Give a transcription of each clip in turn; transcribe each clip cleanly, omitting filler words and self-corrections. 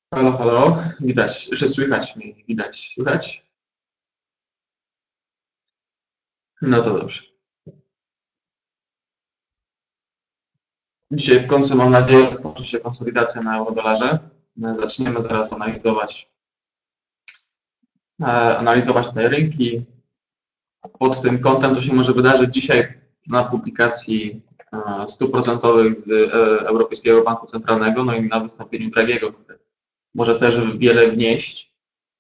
Halo, halo. Widać, że słychać mnie. Widać, słychać? No to dobrze. Dzisiaj w końcu, mam nadzieję, skończy się konsolidacja na euro-dolarze. Zaczniemy teraz analizować te rynki. Pod tym kątem, co się może wydarzyć dzisiaj na publikacji stóp procentowych z Europejskiego Banku Centralnego, no i na wystąpieniu Dragiego, które może też wiele wnieść.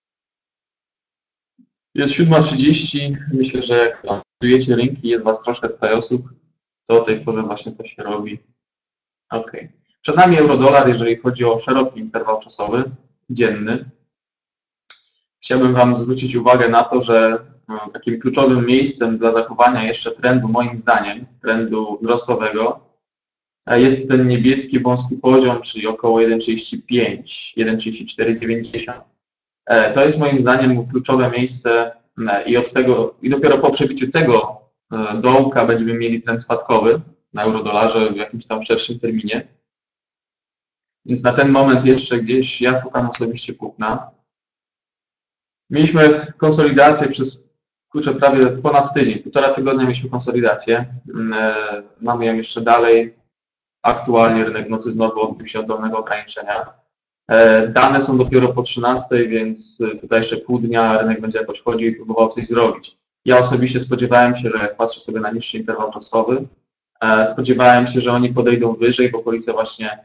Jest 7:30. Myślę, że jak analizujecie rynki, jest Was troszkę tutaj osób, to o tej porze właśnie to się robi. Ok. Przed nami euro-dolar, jeżeli chodzi o szeroki interwał czasowy, dzienny. Chciałbym Wam zwrócić uwagę na to, że takim kluczowym miejscem dla zachowania jeszcze trendu, moim zdaniem, trendu wzrostowego, jest ten niebieski wąski poziom, czyli około 1,35, 1,3490. To jest moim zdaniem kluczowe miejsce i dopiero po przebiciu tego dołka będziemy mieli trend spadkowy na euro-dolarze w jakimś tam szerszym terminie. Więc na ten moment jeszcze gdzieś ja szukam osobiście kupna. Mieliśmy konsolidację przez prawie ponad tydzień, półtora tygodnia mieliśmy konsolidację. Mamy ją jeszcze dalej. Aktualnie rynek nocy znowu odbił się od dolnego ograniczenia. Dane są dopiero po 13, więc tutaj jeszcze pół dnia rynek będzie jakoś chodził i próbował coś zrobić. Ja osobiście spodziewałem się, że jak patrzę sobie na niższy interwał czasowy, spodziewałem się, że oni podejdą wyżej w okolice właśnie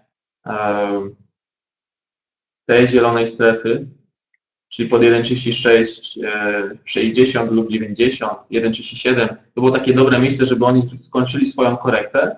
tej zielonej strefy, czyli pod 1,36, 60 lub 90, 1,37. To było takie dobre miejsce, żeby oni skończyli swoją korektę,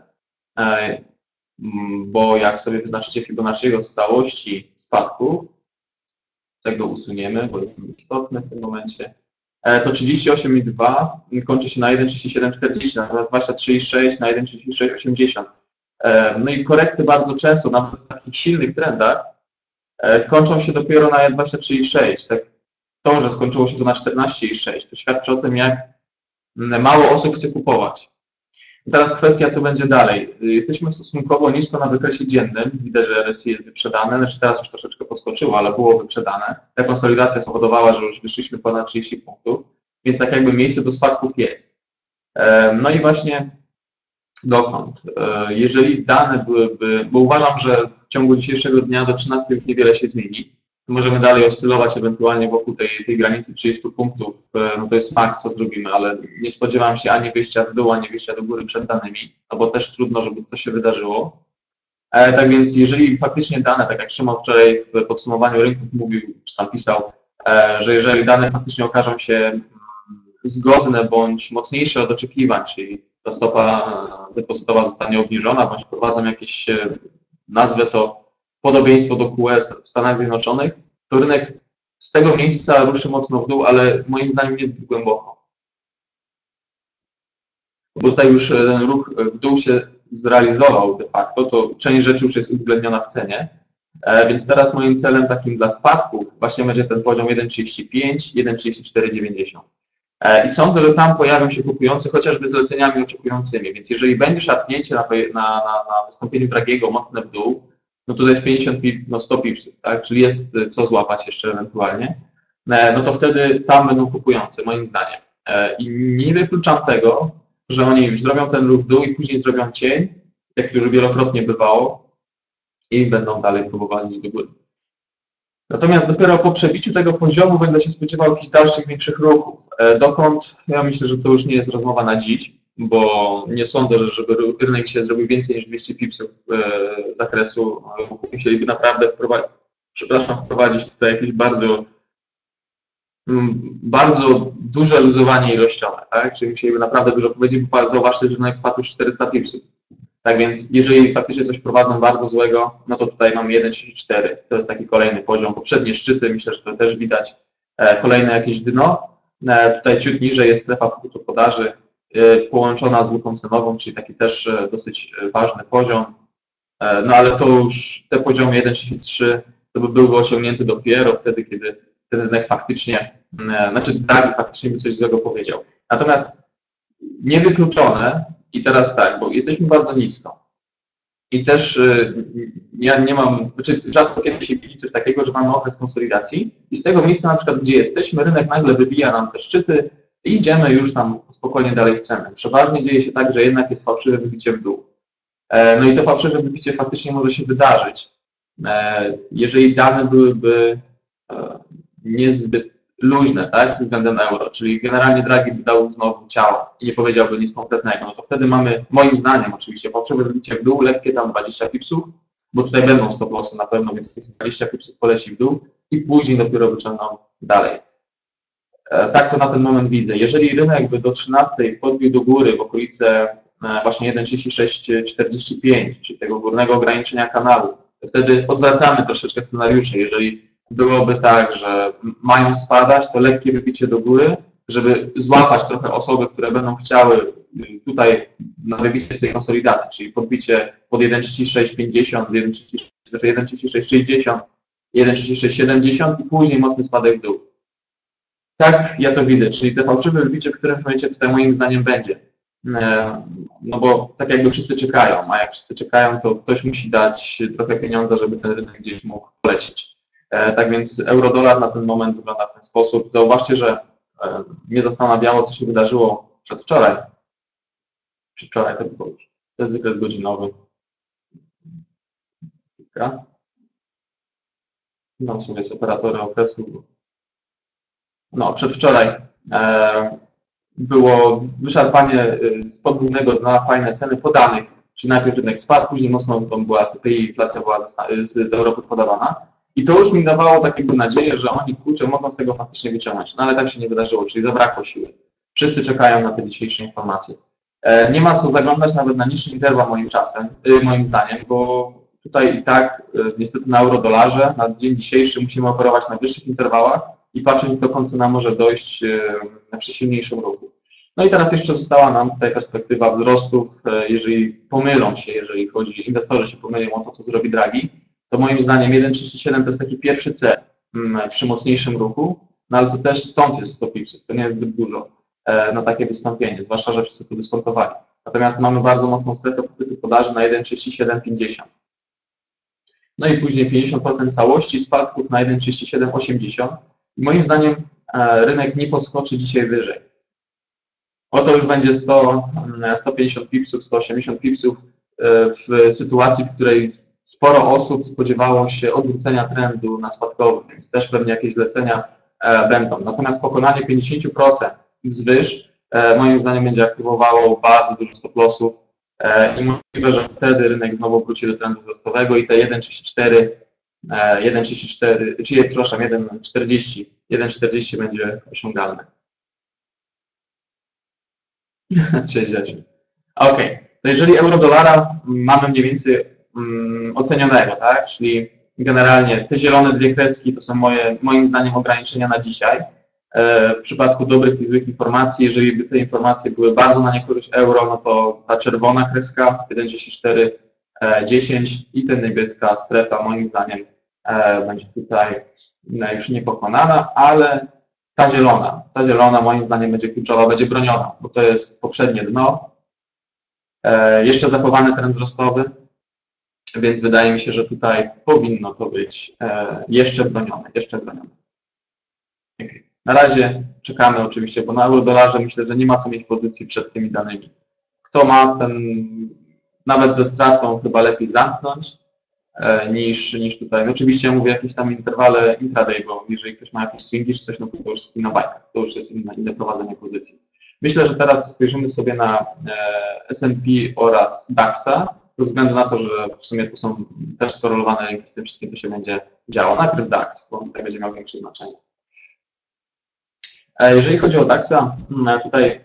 bo jak sobie wyznaczycie Fibonacciego z całości spadku, tego usuniemy, bo jest istotne w tym momencie, to 38,2 kończy się na 1,3740, natomiast 23,6 na 1,3680. No i korekty bardzo często, nawet w takich silnych trendach, kończą się dopiero na 23,6. Tak, to, że skończyło się to na 14,6, to świadczy o tym, jak mało osób chce kupować. I teraz kwestia, co będzie dalej. Jesteśmy stosunkowo nisko na wykresie dziennym. Widać, że RSI jest wyprzedane, znaczy teraz już troszeczkę podskoczyło, ale było wyprzedane. Ta konsolidacja spowodowała, że już wyszliśmy ponad 30 punktów, więc tak jakby miejsce do spadków jest. No i właśnie dokąd? Jeżeli dane byłyby, bo uważam, że w ciągu dzisiejszego dnia do 13 już niewiele się zmieni, możemy dalej oscylować ewentualnie wokół tej granicy 30 punktów, no to jest maks, co zrobimy, ale nie spodziewam się ani wyjścia w dół, ani wyjścia do góry przed danymi, no bo też trudno, żeby coś się wydarzyło. Tak więc jeżeli faktycznie dane, tak jak Szymon wczoraj w podsumowaniu rynków mówił, czy tam pisał, że jeżeli dane faktycznie okażą się zgodne bądź mocniejsze od oczekiwań, czyli ta stopa depozytowa zostanie obniżona, bądź wprowadzą jakieś, nazwę to, podobieństwo do QS w Stanach Zjednoczonych, to rynek z tego miejsca ruszy mocno w dół, ale moim zdaniem nie zbyt głęboko. Bo tutaj już ten ruch w dół się zrealizował de facto, to część rzeczy już jest uwzględniona w cenie, więc teraz moim celem takim dla spadków właśnie będzie ten poziom 1,35, 1,3490. I sądzę, że tam pojawią się kupujący chociażby zleceniami oczekującymi, więc jeżeli będzie szarpnięcie na wystąpieniu Dragiego mocne w dół, no tutaj jest 50 pip, no 100 pipsów, tak? Czyli jest co złapać jeszcze ewentualnie, no to wtedy tam będą kupujący, moim zdaniem. I nie wykluczam tego, że oni zrobią ten ruch w dół i później zrobią cień, jak już wielokrotnie bywało, i będą dalej próbowali iść do góry. Natomiast dopiero po przebiciu tego poziomu będę się spodziewał jakichś dalszych, większych ruchów. Dokąd? Ja myślę, że to już nie jest rozmowa na dziś, bo nie sądzę, żeby rynek się zrobił więcej niż 200 pipsów zakresu. Musieliby naprawdę wprowadzić tutaj jakieś bardzo duże luzowanie ilościowe, tak? Czyli musieliby naprawdę dużo powiedzieć, bo zauważcie, że rynek spadł już 400 pipsów. Tak więc jeżeli faktycznie coś prowadzą bardzo złego, no to tutaj mamy 1,34. To jest taki kolejny poziom. Poprzednie szczyty, myślę, że to też widać. Kolejne jakieś dno. Tutaj ciut niżej jest strefa popytu podaży połączona z luką cenową, czyli taki też dosyć ważny poziom. No ale to już te poziomy 1,33 to by byłby osiągnięty dopiero wtedy, kiedy ten rynek faktycznie, Draghi faktycznie by coś złego powiedział. Natomiast niewykluczone, i teraz tak, bo jesteśmy bardzo nisko. I też ja nie mam, znaczy rzadko kiedy się widzi coś takiego, że mamy okres konsolidacji i z tego miejsca na przykład, gdzie jesteśmy, rynek nagle wybija nam te szczyty i idziemy już tam spokojnie dalej z trendem. Przeważnie dzieje się tak, że jednak jest fałszywe wybicie w dół. No i to fałszywe wybicie faktycznie może się wydarzyć, jeżeli dane byłyby niezbyt luźne, tak, względem euro, czyli generalnie Draghi by dał znowu ciało i nie powiedziałby nic konkretnego, no to wtedy mamy, moim zdaniem oczywiście, fałszywe wybicie w dół, lekkie tam 20 pipsów, bo tutaj będą stop lossy na pewno, więc 20 pipsów poleci w dół i później dopiero wyciągną dalej. Tak to na ten moment widzę. Jeżeli rynek by do 13 podbił do góry w okolice właśnie 1,3645, czyli tego górnego ograniczenia kanału, to wtedy odwracamy troszeczkę scenariusze. Jeżeli byłoby tak, że mają spadać, to lekkie wybicie do góry, żeby złapać trochę osoby, które będą chciały tutaj na wybicie z tej konsolidacji, czyli podbicie pod 1,3650, 1,3660, 1,3670 i później mocny spadek w dół. Tak, ja to widzę, czyli te fałszywe wybicie w którymś momencie tutaj moim zdaniem będzie. No bo tak jakby wszyscy czekają, a jak wszyscy czekają, to ktoś musi dać trochę pieniądza, żeby ten rynek gdzieś mógł polecieć. Tak więc euro-dolar na ten moment wygląda w ten sposób. Zauważcie, że mnie zastanawiało, co się wydarzyło przedwczoraj. Przedwczoraj to było już. To jest wykres godzinowy. No sobie jest operatory okresu. No, przedwczoraj było wyszarpanie z podwójnego dna, fajne ceny podanych, czyli najpierw rynek spadł, później mocno tą była CPI, inflacja była z Europy podawana. I to już mi dawało taką nadzieję, że oni, kurczę, mogą z tego faktycznie wyciągnąć. No ale tak się nie wydarzyło, czyli zabrakło siły. Wszyscy czekają na te dzisiejsze informacje. Nie ma co zaglądać nawet na niższy interwał moim zdaniem, bo tutaj i tak niestety na euro-dolarze na dzień dzisiejszy musimy operować na wyższych interwałach i patrzeć, dokąd cena może dojść przy silniejszym ruchu. No i teraz jeszcze została nam tutaj perspektywa wzrostów, jeżeli pomylą się, jeżeli chodzi, inwestorzy się pomylą o to, co zrobi Draghi, to moim zdaniem 1,37 to jest taki pierwszy cel przy mocniejszym ruchu, no ale to też stąd jest 100 pipsów, to nie jest zbyt dużo na takie wystąpienie, zwłaszcza, że wszyscy to dyskontowali. Natomiast mamy bardzo mocną strefę popytu podaży na 1,3750. No i później 50% całości spadków na 1,3780. I moim zdaniem rynek nie podskoczy dzisiaj wyżej. Oto już będzie 150 pipsów, 180 pipsów w sytuacji, w której sporo osób spodziewało się odwrócenia trendu na spadkowy, więc też pewnie jakieś zlecenia będą. Natomiast pokonanie 50% wzwyż moim zdaniem będzie aktywowało bardzo dużo stop lossów i możliwe, że wtedy rynek znowu wróci do trendu wzrostowego i te 1,40 będzie osiągalne. Cześć, OK, to jeżeli euro-dolara mamy mniej więcej ocenionego, tak? Czyli generalnie te zielone dwie kreski to są moim zdaniem ograniczenia na dzisiaj. W przypadku dobrych i złych informacji, jeżeli by te informacje były bardzo na niekorzyść euro, no to ta czerwona kreska 1,3410 i ta niebieska strefa moim zdaniem będzie tutaj już niepokonana, ale ta zielona moim zdaniem będzie kluczowa, będzie broniona, bo to jest poprzednie dno, jeszcze zachowany trend wzrostowy, więc wydaje mi się, że tutaj powinno to być jeszcze bronione. Okay. Na razie czekamy oczywiście, bo na euro-dolarze myślę, że nie ma co mieć pozycji przed tymi danymi. Kto ma, ten nawet ze stratą chyba lepiej zamknąć niż tutaj. No oczywiście ja mówię jakieś tam interwale intraday, bo jeżeli ktoś ma jakieś swingi czy coś, no to już jest inna bajka, to już jest inne prowadzenie pozycji. Myślę, że teraz spojrzymy sobie na S&P oraz DAX-a, ze względu na to, że w sumie tu są też skorelowane rynki z tym wszystkim, co się będzie działo. Najpierw DAX, bo tutaj będzie miał większe znaczenie. Jeżeli chodzi o DAX-a, tutaj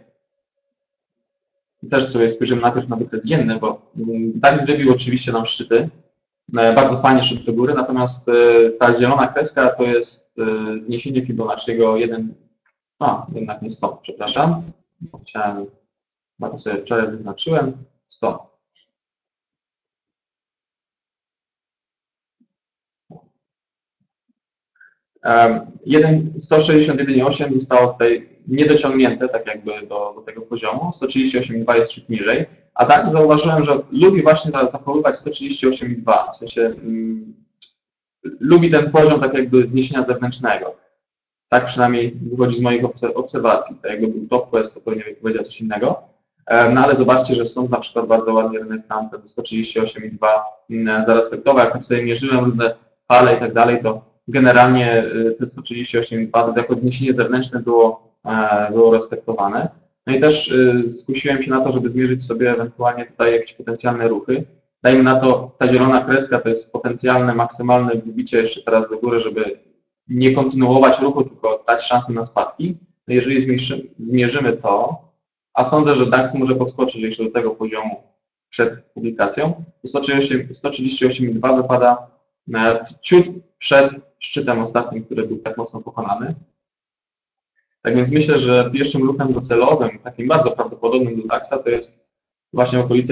też sobie spojrzymy najpierw na wykres dzienny, bo DAX wybił oczywiście nam szczyty, bardzo fajnie szedł do góry, natomiast ta zielona kreska to jest wniesienie Fibonacciego jednak nie 100, przepraszam, to sobie wczoraj wyznaczyłem, 100. Jeden 161,8 zostało tutaj niedociągnięte tak jakby do tego poziomu, 138,2 jest ciut niżej, A tak zauważyłem, że lubi właśnie zachowywać 138,2, w sensie lubi ten poziom tak jakby zniesienia zewnętrznego. Tak przynajmniej wychodzi z moich obserwacji. Tak jakby był top quest, to pewnie powiedział coś innego. No ale zobaczcie, że są na przykład bardzo ładnie rynek tam ten 138,2 zarespektował. Jak tak sobie mierzyłem różne fale i tak dalej, to generalnie te 138,2 jako zniesienie zewnętrzne było respektowane. No i też skusiłem się na to, żeby zmierzyć sobie ewentualnie tutaj jakieś potencjalne ruchy. Dajmy na to, ta zielona kreska to jest potencjalne, maksymalne wybicie jeszcze teraz do góry, żeby nie kontynuować ruchu, tylko dać szansę na spadki. No jeżeli zmierzymy to, a sądzę, że DAX może podskoczyć jeszcze do tego poziomu przed publikacją, to 138,2 wypada ciut przed szczytem ostatnim, który był tak mocno pokonany. Tak więc myślę, że pierwszym ruchem docelowym, takim bardzo prawdopodobnym do DAX-a, to jest właśnie okolice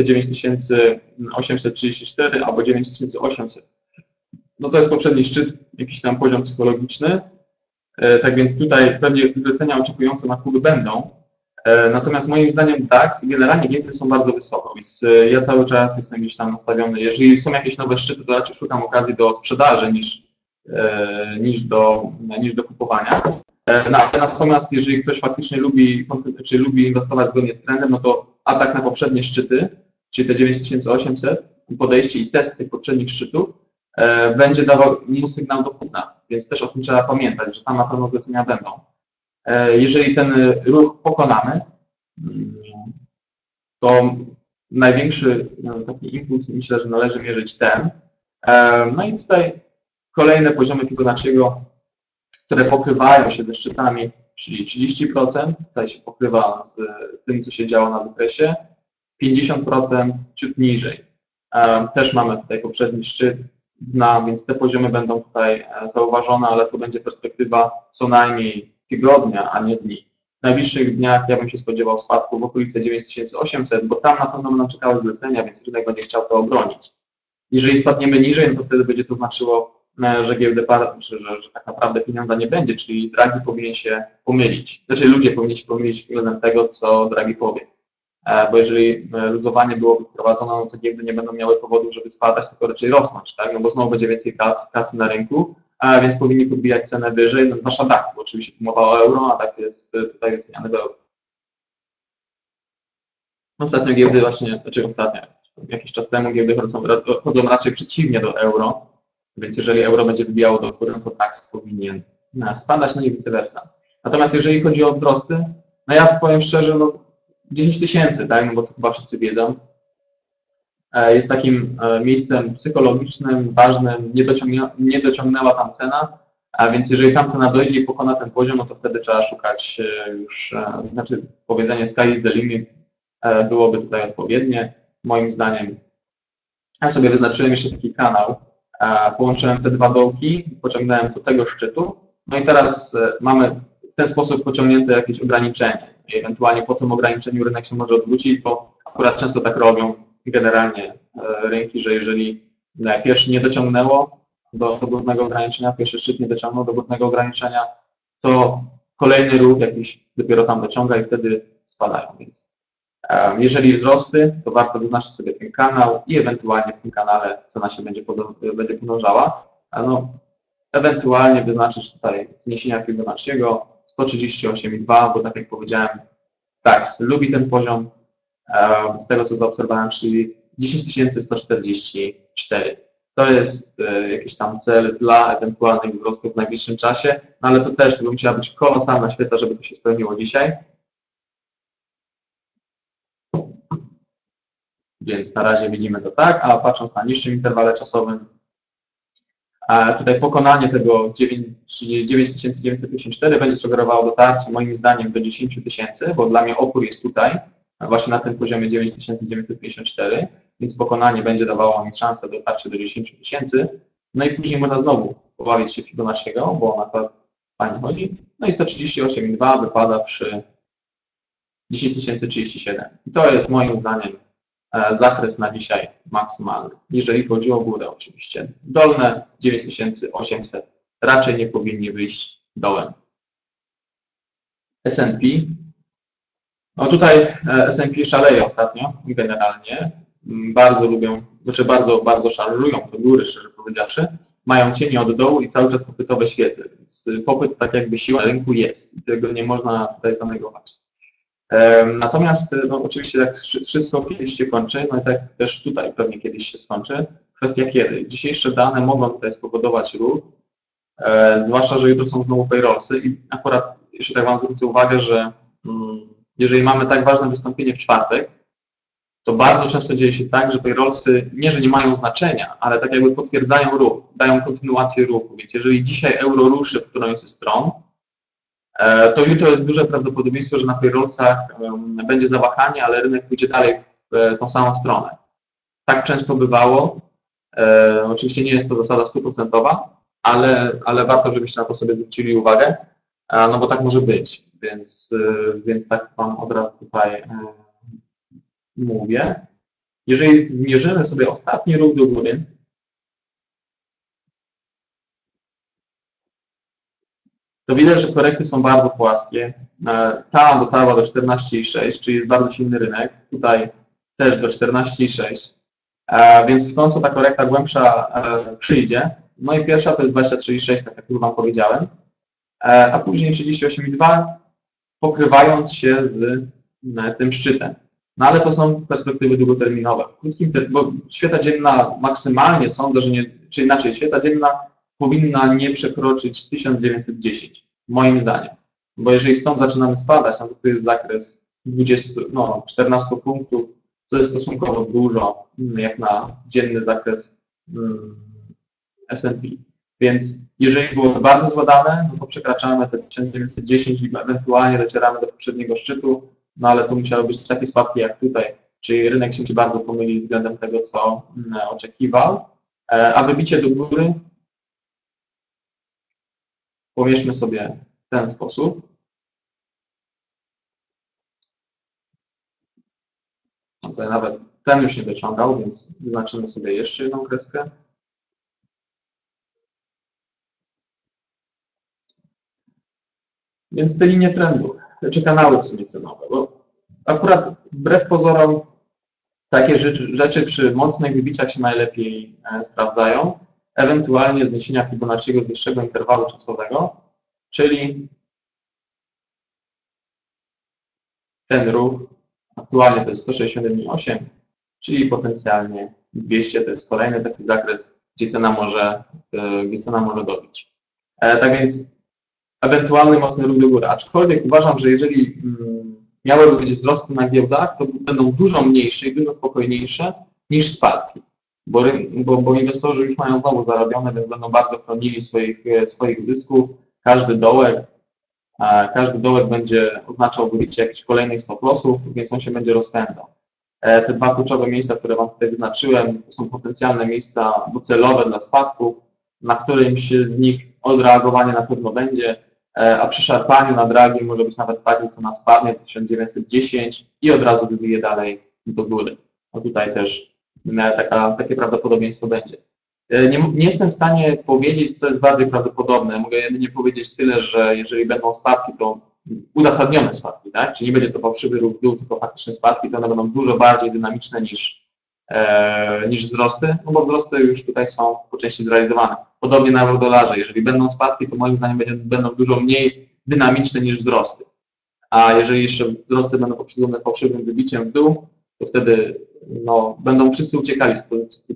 9834 albo 9800. No to jest poprzedni szczyt, jakiś tam poziom psychologiczny. Tak więc tutaj pewnie zlecenia oczekujące na kuby będą. Natomiast moim zdaniem DAX i generalnie giełdy są bardzo wysoko, więc ja cały czas jestem gdzieś tam nastawiony. Jeżeli są jakieś nowe szczyty, to raczej szukam okazji do sprzedaży niż do kupowania. Natomiast jeżeli ktoś faktycznie lubi inwestować zgodnie z trendem, no to atak na poprzednie szczyty, czyli te 9800, podejście i test tych poprzednich szczytów będzie dawał mu sygnał do kupna, więc też o tym trzeba pamiętać, że tam na pewno zlecenia będą. Jeżeli ten ruch pokonamy, to największy taki impuls, myślę, że należy mierzyć ten. No i tutaj kolejne poziomy Fibonacciego, które pokrywają się ze szczytami, czyli 30%, tutaj się pokrywa z tym, co się działo na wykresie, 50% ciut niżej. Też mamy tutaj poprzedni szczyt dna, więc te poziomy będą tutaj zauważone, ale to będzie perspektywa co najmniej tygodnia, a nie dni. W najbliższych dniach ja bym się spodziewał spadku w okolice 9800, bo tam na pewno będą czekały zlecenia, więc rynek będzie chciał to obronić. Jeżeli spadniemy niżej, no to wtedy będzie to znaczyło, że giełdę że tak naprawdę pieniądza nie będzie, czyli Draghi powinien się pomylić. Znaczy ludzie powinni się pomylić względem tego, co Draghi powie. Bo jeżeli luzowanie byłoby wprowadzone, no to giełdy nie będą miały powodów, żeby spadać, tylko raczej rosnąć, tak? No bo znowu będzie więcej kasy na rynku, więc powinni podbijać cenę wyżej, no zwłaszcza DAX, bo oczywiście mowa o euro, a DAX jest tutaj wyceniany w euro. Ostatnio giełdy właśnie, jakiś czas temu giełdy chodzą raczej przeciwnie do euro, więc jeżeli euro będzie wybijało do góry, to DAX powinien spadać, no i vice versa. Natomiast jeżeli chodzi o wzrosty, no ja powiem szczerze, no 10 tysięcy, tak, no bo to chyba wszyscy wiedzą, jest takim miejscem psychologicznym, ważnym, nie dociągnęła tam cena, a więc jeżeli tam cena dojdzie i pokona ten poziom, no to wtedy trzeba szukać już, znaczy powiedzenie sky is the limit byłoby tutaj odpowiednie, moim zdaniem. Ja sobie wyznaczyłem jeszcze taki kanał, połączyłem te dwa dołki, pociągnąłem do tego szczytu, no i teraz mamy w ten sposób pociągnięte jakieś ograniczenie. I ewentualnie po tym ograniczeniu rynek się może odwrócić, bo akurat często tak robią generalnie rynki, że jeżeli pierwszy nie dociągnęło do górnego ograniczenia, pierwszy szczyt nie dociągnął do górnego ograniczenia, to kolejny ruch jakiś dopiero tam dociąga i wtedy spadają. Więc jeżeli wzrosty, to warto wyznaczyć sobie ten kanał i ewentualnie w tym kanale cena się będzie podążała. No, ewentualnie wyznaczyć tutaj zniesienia Fibonacciego 138,2, bo tak jak powiedziałem, DAX lubi ten poziom, z tego co zaobserwowałem, czyli 10 144. To jest jakiś tam cel dla ewentualnych wzrostów w najbliższym czasie, no ale to też by musiała być kolosalna świeca, żeby to się spełniło dzisiaj. Więc na razie widzimy to tak, a patrząc na niższym interwale czasowym, tutaj pokonanie tego 9954 będzie sugerowało dotarcie moim zdaniem do 10 tysięcy, bo dla mnie opór jest tutaj, właśnie na tym poziomie 9954, więc pokonanie będzie dawało mi szansę dotarcia do 10 tysięcy. No i później można znowu pobawić się Fibonacciego, bo na to fajnie chodzi. No i 138,2 wypada przy 10 037. I to jest moim zdaniem zakres na dzisiaj maksymalny, jeżeli chodzi o górę oczywiście. Dolne 9800 raczej nie powinni wyjść dołem. S&P No tutaj S&P szaleje ostatnio, generalnie. Bardzo lubią, znaczy bardzo szaleją do góry, szczerze powiedziawszy. Mają cienie od dołu i cały czas popytowe świece, więc popyt tak jakby siła rynku jest i tego nie można tutaj zanegować. Natomiast no, oczywiście jak wszystko kiedyś się kończy, no i tak też tutaj pewnie kiedyś się skończy. Kwestia kiedy. Dzisiejsze dane mogą tutaj spowodować ruch, zwłaszcza, że jutro są znowu payrollsy i akurat jeszcze tak Wam zwrócę uwagę, że jeżeli mamy tak ważne wystąpienie w czwartek, to bardzo często dzieje się tak, że payrollsy nie, że nie mają znaczenia, ale tak jakby potwierdzają ruch, dają kontynuację ruchu. Więc jeżeli dzisiaj euro ruszy w którąś ze stron, to jutro jest duże prawdopodobieństwo, że na payrollsach będzie zawahanie, ale rynek pójdzie dalej w tą samą stronę. Tak często bywało. Oczywiście nie jest to zasada 100%, ale warto, żebyście na to sobie zwrócili uwagę, no bo tak może być. Więc tak Wam od razu tutaj mówię. Jeżeli zmierzymy sobie ostatni ruch do góry, to widać, że korekty są bardzo płaskie. Ta dotarła do 14,6, czyli jest bardzo silny rynek. Tutaj też do 14,6. Więc w końcu ta korekta głębsza przyjdzie. No i pierwsza to jest 23,6, tak jak już Wam powiedziałem. A później 38,2, pokrywając się z tym szczytem. No ale to są perspektywy długoterminowe. W krótkim, bo świeca dzienna maksymalnie sądzę, że nie, czy inaczej, świeca dzienna powinna nie przekroczyć 1910, moim zdaniem. Bo jeżeli stąd zaczynamy spadać, no to tu jest zakres 14 punktów, co jest stosunkowo dużo, jak na dzienny zakres S&P. Więc jeżeli było bardzo zładane, no to przekraczamy te 1910 i ewentualnie docieramy do poprzedniego szczytu, no ale tu musiały być takie spadki jak tutaj, czyli rynek się bardzo pomylił względem tego, co oczekiwał, a wybicie do góry pomierzmy sobie w ten sposób. No tutaj nawet ten już nie dociągał, więc wyznaczymy sobie jeszcze jedną kreskę. Więc te linie trendu, czy kanały w sumie cenowe, bo akurat wbrew pozorom takie rzeczy przy mocnych wybiciach się najlepiej sprawdzają, ewentualnie zniesienia Fibonacciego z wyższego interwału czasowego, czyli ten ruch, aktualnie to jest 161,8, czyli potencjalnie 200 to jest kolejny taki zakres, gdzie cena może dobić. Tak więc ewentualny mocny ruch do góry, aczkolwiek uważam, że jeżeli miałyby być wzrosty na giełdach, to będą dużo mniejsze i dużo spokojniejsze niż spadki, bo inwestorzy już mają znowu zarobione, więc będą bardzo chronili swoich zysków. Każdy dołek będzie oznaczał wybicie jakichś kolejnych stop lossów, więc on się będzie rozpędzał. Te dwa kluczowe miejsca, które Wam tutaj wyznaczyłem, to są potencjalne miejsca docelowe dla spadków, na którymś z nich odreagowanie na pewno będzie, a przy szarpaniu na dragi może być nawet tak, że cena spadnie do 1910 i od razu wybije dalej do góry. No tutaj też takie prawdopodobieństwo będzie. Nie jestem w stanie powiedzieć, co jest bardziej prawdopodobne. Mogę jedynie powiedzieć tyle, że jeżeli będą spadki, to uzasadnione spadki, tak? Czyli nie będzie to fałszywy ruch w dół, tylko faktyczne spadki, to one będą dużo bardziej dynamiczne niż wzrosty, no bo wzrosty już tutaj są po części zrealizowane. Podobnie na euro-dolarze. Jeżeli będą spadki, to moim zdaniem będą dużo mniej dynamiczne niż wzrosty. A jeżeli jeszcze wzrosty będą poprzedzone fałszywym wybiciem w dół, to wtedy będą wszyscy uciekali z pozycji.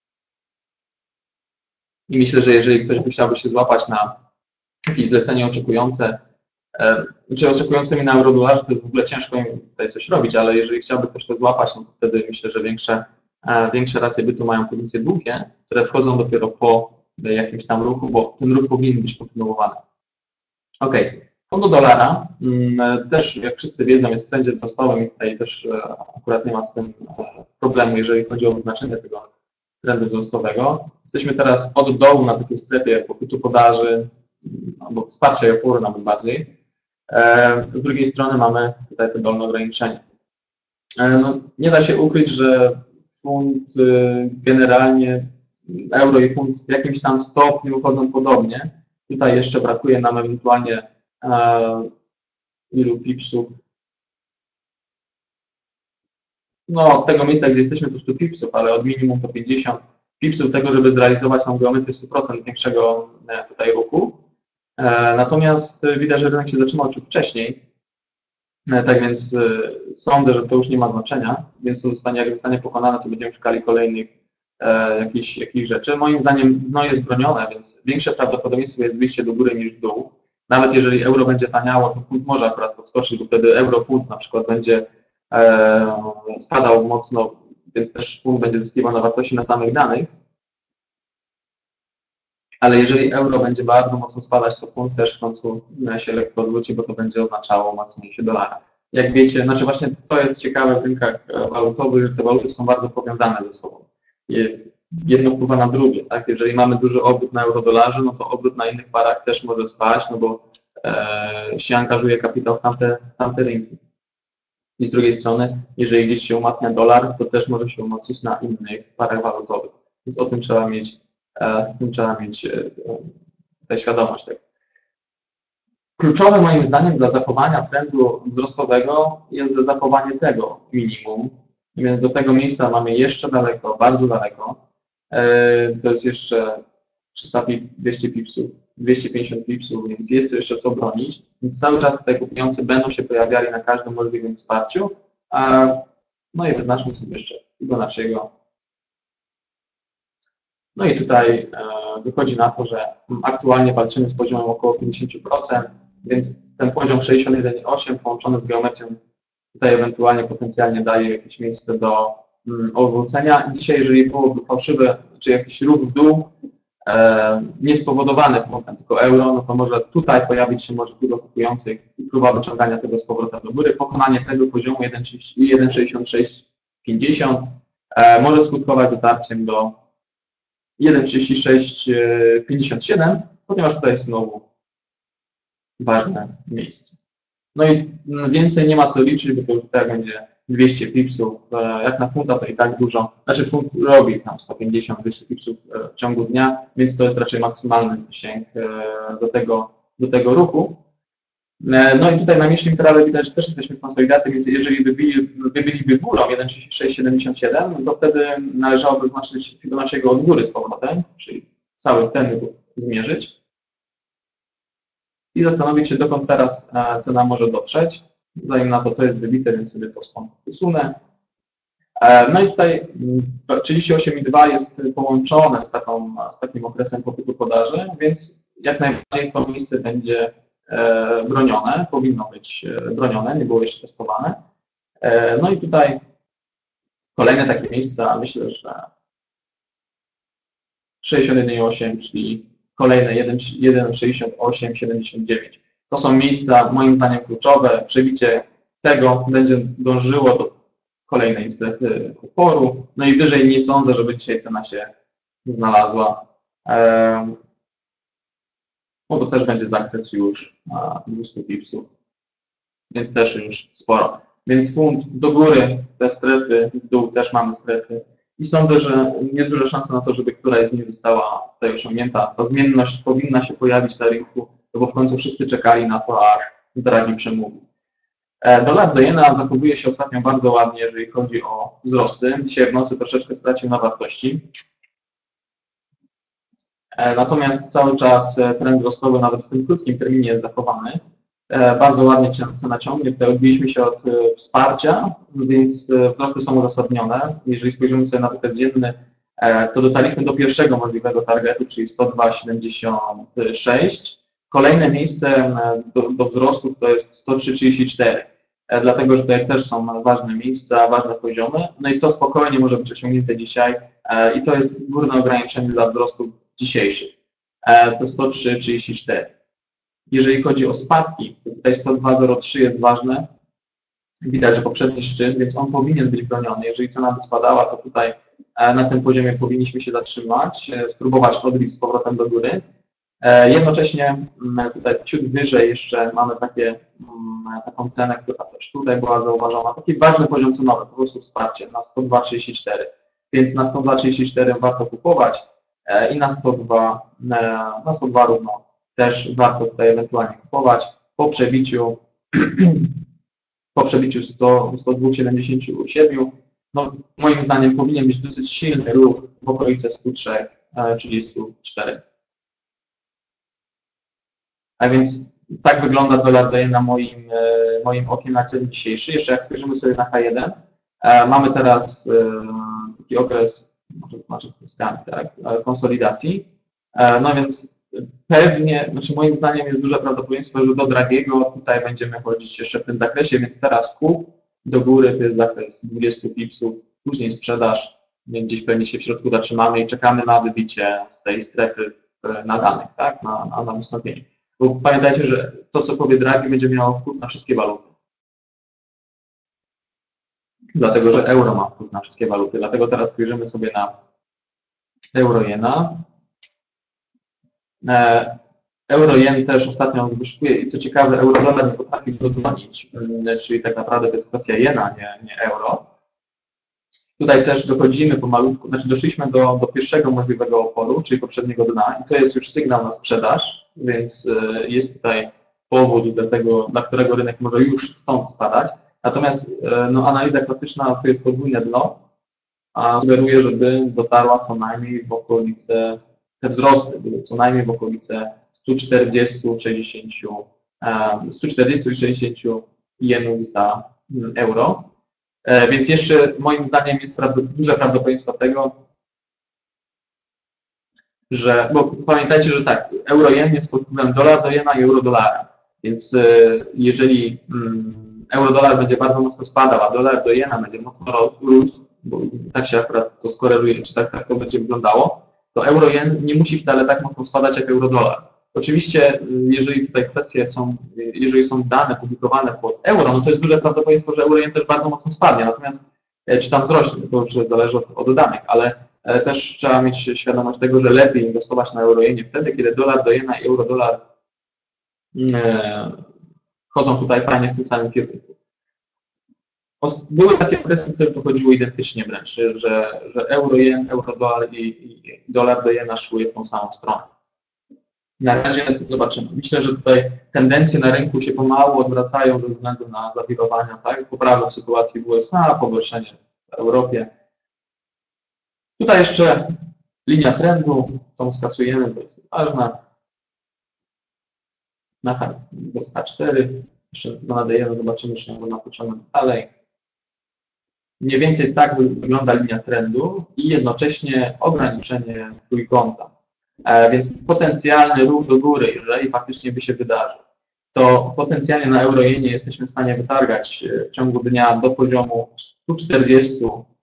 I myślę, że jeżeli ktoś by chciałby się złapać na jakieś zlecenie oczekujące, czy oczekującymi na euro-dolarze, to jest w ogóle ciężko im tutaj coś robić, ale jeżeli chciałby ktoś to złapać, no to wtedy myślę, że większe racje bytu mają pozycje długie, które wchodzą dopiero po jakimś tam ruchu, bo ten ruch powinien być kontynuowany. Ok, fund do dolara też, jak wszyscy wiedzą, jest w trendzie wzrostowym i tutaj też akurat nie ma z tym problemu, jeżeli chodzi o wyznaczenie tego trendu wzrostowego. Jesteśmy teraz od dołu na takiej strefie popytu podaży, albo wsparcia i oporu nawet bardziej. Z drugiej strony mamy tutaj te dolne ograniczenia. Nie da się ukryć, że funt generalnie, euro i funt w jakimś tam stopniu chodzą podobnie. Tutaj jeszcze brakuje nam ewentualnie ilu pipsów, no, od tego miejsca, gdzie jesteśmy, to 100 pipsów, ale od minimum to 50 pipsów tego, żeby zrealizować tą geometrię 100% większego tutaj ruchu. Natomiast widać, że rynek się zatrzymał ciut wcześniej, tak więc sądzę, że to już nie ma znaczenia, więc to zostanie, jak zostanie pokonane, to będziemy szukali kolejnych jakichś rzeczy. Moim zdaniem dno jest bronione, więc większe prawdopodobieństwo jest wyjście do góry niż w dół. Nawet jeżeli euro będzie taniało, to funt może akurat podskoczyć, bo wtedy euro-funt na przykład będzie spadał mocno, więc też funt będzie zyskiwał na wartości na samych danych. Ale jeżeli euro będzie bardzo mocno spadać, to funt też w końcu się lekko odwróci, bo to będzie oznaczało umacnienie się dolara. Jak wiecie, znaczy właśnie to jest ciekawe w rynkach walutowych, że te waluty są bardzo powiązane ze sobą. Jedno wpływa na drugie, tak? Jeżeli mamy duży obrót na euro-dolarze, no to obrót na innych parach też może spać, no bo się angażuje kapitał w tamte rynki. I z drugiej strony, jeżeli gdzieś się umacnia dolar, to też może się umocnić na innych parach walutowych. Więc o tym trzeba mieć, z tym trzeba mieć tutaj świadomość. Tak. Kluczowe moim zdaniem dla zachowania trendu wzrostowego jest zachowanie tego minimum. Więc do tego miejsca mamy jeszcze daleko, bardzo daleko. To jest jeszcze 300 pip, 200 pipsów, 250 pipsów, więc jest jeszcze co bronić. Więc cały czas tutaj kupujący będą się pojawiali na każdym możliwym wsparciu. No i wyznaczmy sobie jeszcze Fibonacciego. No i tutaj wychodzi na to, że aktualnie walczymy z poziomem około 50%, więc ten poziom 61,8 połączony z geometrią tutaj ewentualnie potencjalnie daje jakieś miejsce do odwrócenia. Dzisiaj, jeżeli byłoby fałszywe, czy jakiś ruch w dół, niespowodowany funtem, tylko euro, no to może tutaj pojawić się może dużo kupujących i próba wyciągania tego z powrotem do góry. Pokonanie tego poziomu 1,6650 może skutkować dotarciem do 1,3657, ponieważ tutaj jest znowu ważne miejsce. No i więcej nie ma co liczyć, bo to już tutaj będzie 200 pipsów. Jak na funta to i tak dużo, znaczy funt robi tam 150-200 pipsów w ciągu dnia, więc to jest raczej maksymalny zasięg do tego ruchu. No i tutaj na niższym interwale widać, że też jesteśmy w konsolidacji, więc jeżeli wybiliby górą 1,3677, to wtedy należałoby znaczyć Fibonacciego od góry z powrotem, czyli cały ten ruch zmierzyć i zastanowić się, dokąd teraz cena może dotrzeć. Zanim na to jest wybite, więc sobie to stąd usunę. No i tutaj 38,2 jest połączone z takim okresem popytu podaży, więc jak najbardziej to miejsce będzie bronione, powinno być bronione, nie było jeszcze testowane. No i tutaj kolejne takie miejsca, myślę, że 61,8, czyli kolejne 1,68,79. To są miejsca moim zdaniem kluczowe. Przebicie tego będzie dążyło do kolejnej strefy oporu. No i wyżej nie sądzę, żeby dzisiaj cena się znalazła. Bo to też będzie zakres już 200 pipsów, więc też już sporo. Więc funt do góry, te strefy, w dół też mamy strefy i sądzę, że jest duża szansa na to, żeby któraś z nich została tutaj osiągnięta. Ta zmienność powinna się pojawić na rynku, bo w końcu wszyscy czekali na to, aż Draghi przemówi. Dolar do jena zachowuje się ostatnio bardzo ładnie, jeżeli chodzi o wzrosty. Dzisiaj w nocy troszeczkę stracił na wartości. Natomiast cały czas trend wzrostowy nawet w tym krótkim terminie jest zachowany. Bardzo ładnie cena ciągnie. Tutaj odbiliśmy się od wsparcia, więc wzrosty są uzasadnione. Jeżeli spojrzymy sobie na wykres dzienny, to dotarliśmy do pierwszego możliwego targetu, czyli 102,76. Kolejne miejsce do wzrostów to jest 103,34. Dlatego, że tutaj też są ważne miejsca, ważne poziomy. No i to spokojnie może być osiągnięte dzisiaj i to jest górne ograniczenie dla wzrostów dzisiejszych. To 103,34. Jeżeli chodzi o spadki, to tutaj 102,03 jest ważne. Widać, że poprzedni szczyt, więc on powinien być broniony. Jeżeli cena by spadała, to tutaj na tym poziomie powinniśmy się zatrzymać, spróbować odbić z powrotem do góry. Jednocześnie tutaj ciut wyżej jeszcze mamy taką cenę, która też tutaj była zauważona. Taki ważny poziom cenowy, po prostu wsparcie na 102,34. Więc na 102,34 warto kupować i na 102 równo też warto tutaj ewentualnie kupować po przebiciu 102,77 no, moim zdaniem powinien być dosyć silny ruch w okolice 103,34. A więc tak wygląda dolar daje na moim okiem na dzień dzisiejszy. Jeszcze jak spojrzymy sobie na H1, mamy teraz taki okres, znaczy stan, tak, konsolidacji. No więc pewnie, znaczy moim zdaniem jest duże prawdopodobieństwo, że do Dragiego tutaj będziemy chodzić jeszcze w tym zakresie, więc teraz kup do góry, to jest zakres 20 pipsów, później sprzedaż, więc gdzieś pewnie się w środku zatrzymamy i czekamy na wybicie z tej strefy nadanych, tak, na wystąpienie. Bo pamiętajcie, że to, co powie Draghi, będzie miało wpływ na wszystkie waluty. Dlatego, że euro ma wpływ na wszystkie waluty. Dlatego teraz spojrzymy sobie na euro-jena. Euro-jen też ostatnio wyszukuje i co ciekawe, euro-dolar nie potrafi go dogonić, czyli tak naprawdę to jest kwestia jena, nie euro. Tutaj też dochodzimy pomalutku, znaczy doszliśmy do pierwszego możliwego oporu, czyli poprzedniego dna i to jest już sygnał na sprzedaż, więc jest tutaj powód, dla którego rynek może już stąd spadać. Natomiast no, analiza klasyczna to jest podwójne dno, a sugeruje, żeby dotarła co najmniej w okolice, te wzrosty były co najmniej w okolice 140 i 60 jenów za euro. Więc jeszcze moim zdaniem jest duże prawdopodobieństwo tego, że, bo pamiętajcie, że tak, euro-jen jest pod wpływem dolar do jena i euro-dolara, więc jeżeli euro-dolar będzie bardzo mocno spadał, a dolar do jena będzie mocno rósł, bo tak się akurat to skoreluje, czy tak to będzie wyglądało, to euro-jen nie musi wcale tak mocno spadać jak euro-dolar. Oczywiście, jeżeli tutaj kwestie są, jeżeli są dane publikowane pod euro, no to jest duże prawdopodobieństwo, że euro-jen też bardzo mocno spadnie, natomiast czy tam wzrośnie, to już zależy od danych, ale też trzeba mieć świadomość tego, że lepiej inwestować na euro-jenie wtedy, kiedy dolar do jena i euro-dolar chodzą tutaj fajnie w tym samym kierunku. Były takie okresy, które to chodziło identycznie wręcz, że euro-jen, euro-dolar i dolar do jena szły w tą samą stronę. Na razie zobaczymy. Myślę, że tutaj tendencje na rynku się pomału odwracają ze względu na zawirowania, tak? Poprawę sytuacji w USA, pogorszenie w Europie. Tutaj jeszcze linia trendu, tą skasujemy, bo jest ważna. Na H4, jeszcze na D1 zobaczymy, czy go napociągnę dalej. Mniej więcej tak wygląda linia trendu i jednocześnie ograniczenie trójkąta. Więc potencjalny ruch do góry, jeżeli faktycznie by się wydarzył, to potencjalnie na euro-jenie jesteśmy w stanie wytargać w ciągu dnia do poziomu 140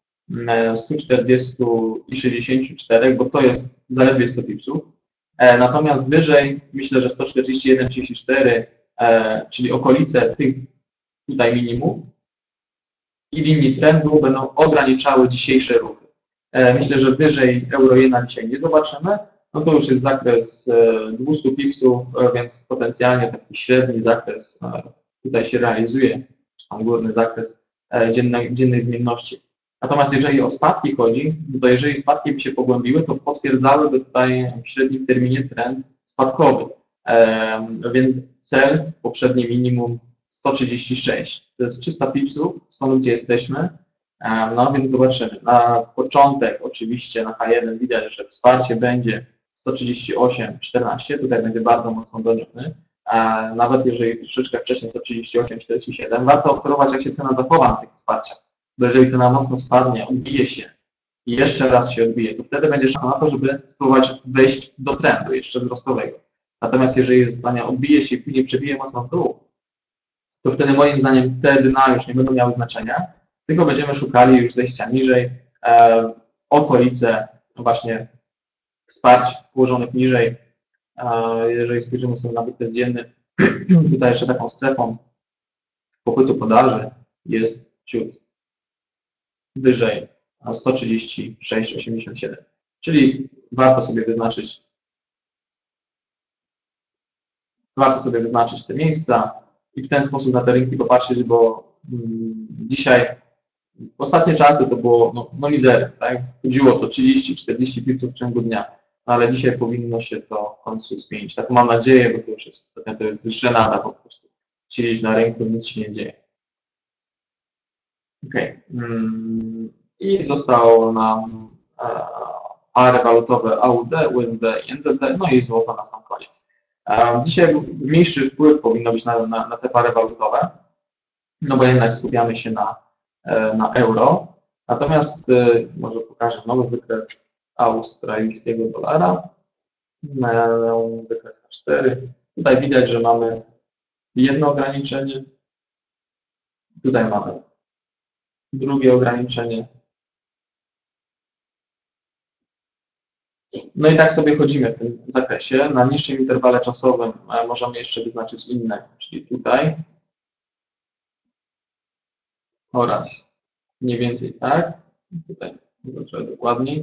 i 64, bo to jest zaledwie 100 pipsów. Natomiast wyżej, myślę, że 141,34, czyli okolice tych tutaj minimów i linii trendu będą ograniczały dzisiejsze ruchy. Myślę, że wyżej euro-jena dzisiaj nie zobaczymy. No to już jest zakres 200 pipsów, więc potencjalnie taki średni zakres tutaj się realizuje, czy tam górny zakres dziennej zmienności. Natomiast jeżeli o spadki chodzi, to jeżeli spadki by się pogłębiły, to potwierdzałyby tutaj w średnim terminie trend spadkowy. Więc cel, poprzednie minimum 136. To jest 300 pipsów, stąd gdzie jesteśmy. No więc zobaczymy. Na początek oczywiście na H1 widać, że wsparcie będzie 138,14. Tutaj będzie bardzo mocno doniony. Nawet jeżeli troszeczkę wcześniej 138,47, warto obserwować, jak się cena zachowa na tych wsparciach. Bo jeżeli cena mocno spadnie, odbije się i jeszcze raz się odbije, to wtedy będzie szansa na to, żeby spróbować wejść do trendu jeszcze wzrostowego. Natomiast jeżeli cena odbije się i później przebije mocno w dół, to wtedy moim zdaniem te dna już nie będą miały znaczenia, tylko będziemy szukali już zejścia niżej, okolice właśnie wsparć położonych niżej. Jeżeli spojrzymy sobie na wykres dzienny, tutaj jeszcze taką strefą popytu podaży jest ciut wyżej 136,87. Czyli warto sobie wyznaczyć te miejsca i w ten sposób na te rynki popatrzeć, bo dzisiaj ostatnie czasy to było mizery, tak? Chodziło to 30-40 pipsów w ciągu dnia, ale dzisiaj powinno się to w końcu zmienić. Tak mam nadzieję, bo to jest żenada po prostu. Siedzieć na rynku, nic się nie dzieje. OK. i zostało nam pary walutowe AUD, USD i NZD, no i złoto na sam koniec. Dzisiaj mniejszy wpływ powinno być na te pary walutowe, no bo jednak skupiamy się na euro. Natomiast może pokażę nowy wykres australijskiego dolara, wykres H4. Tutaj widać, że mamy jedno ograniczenie, tutaj mamy drugie ograniczenie. No i tak sobie chodzimy w tym zakresie. Na niższym interwale czasowym możemy jeszcze wyznaczyć inne, czyli tutaj oraz mniej więcej tak. Tutaj trochę dokładniej.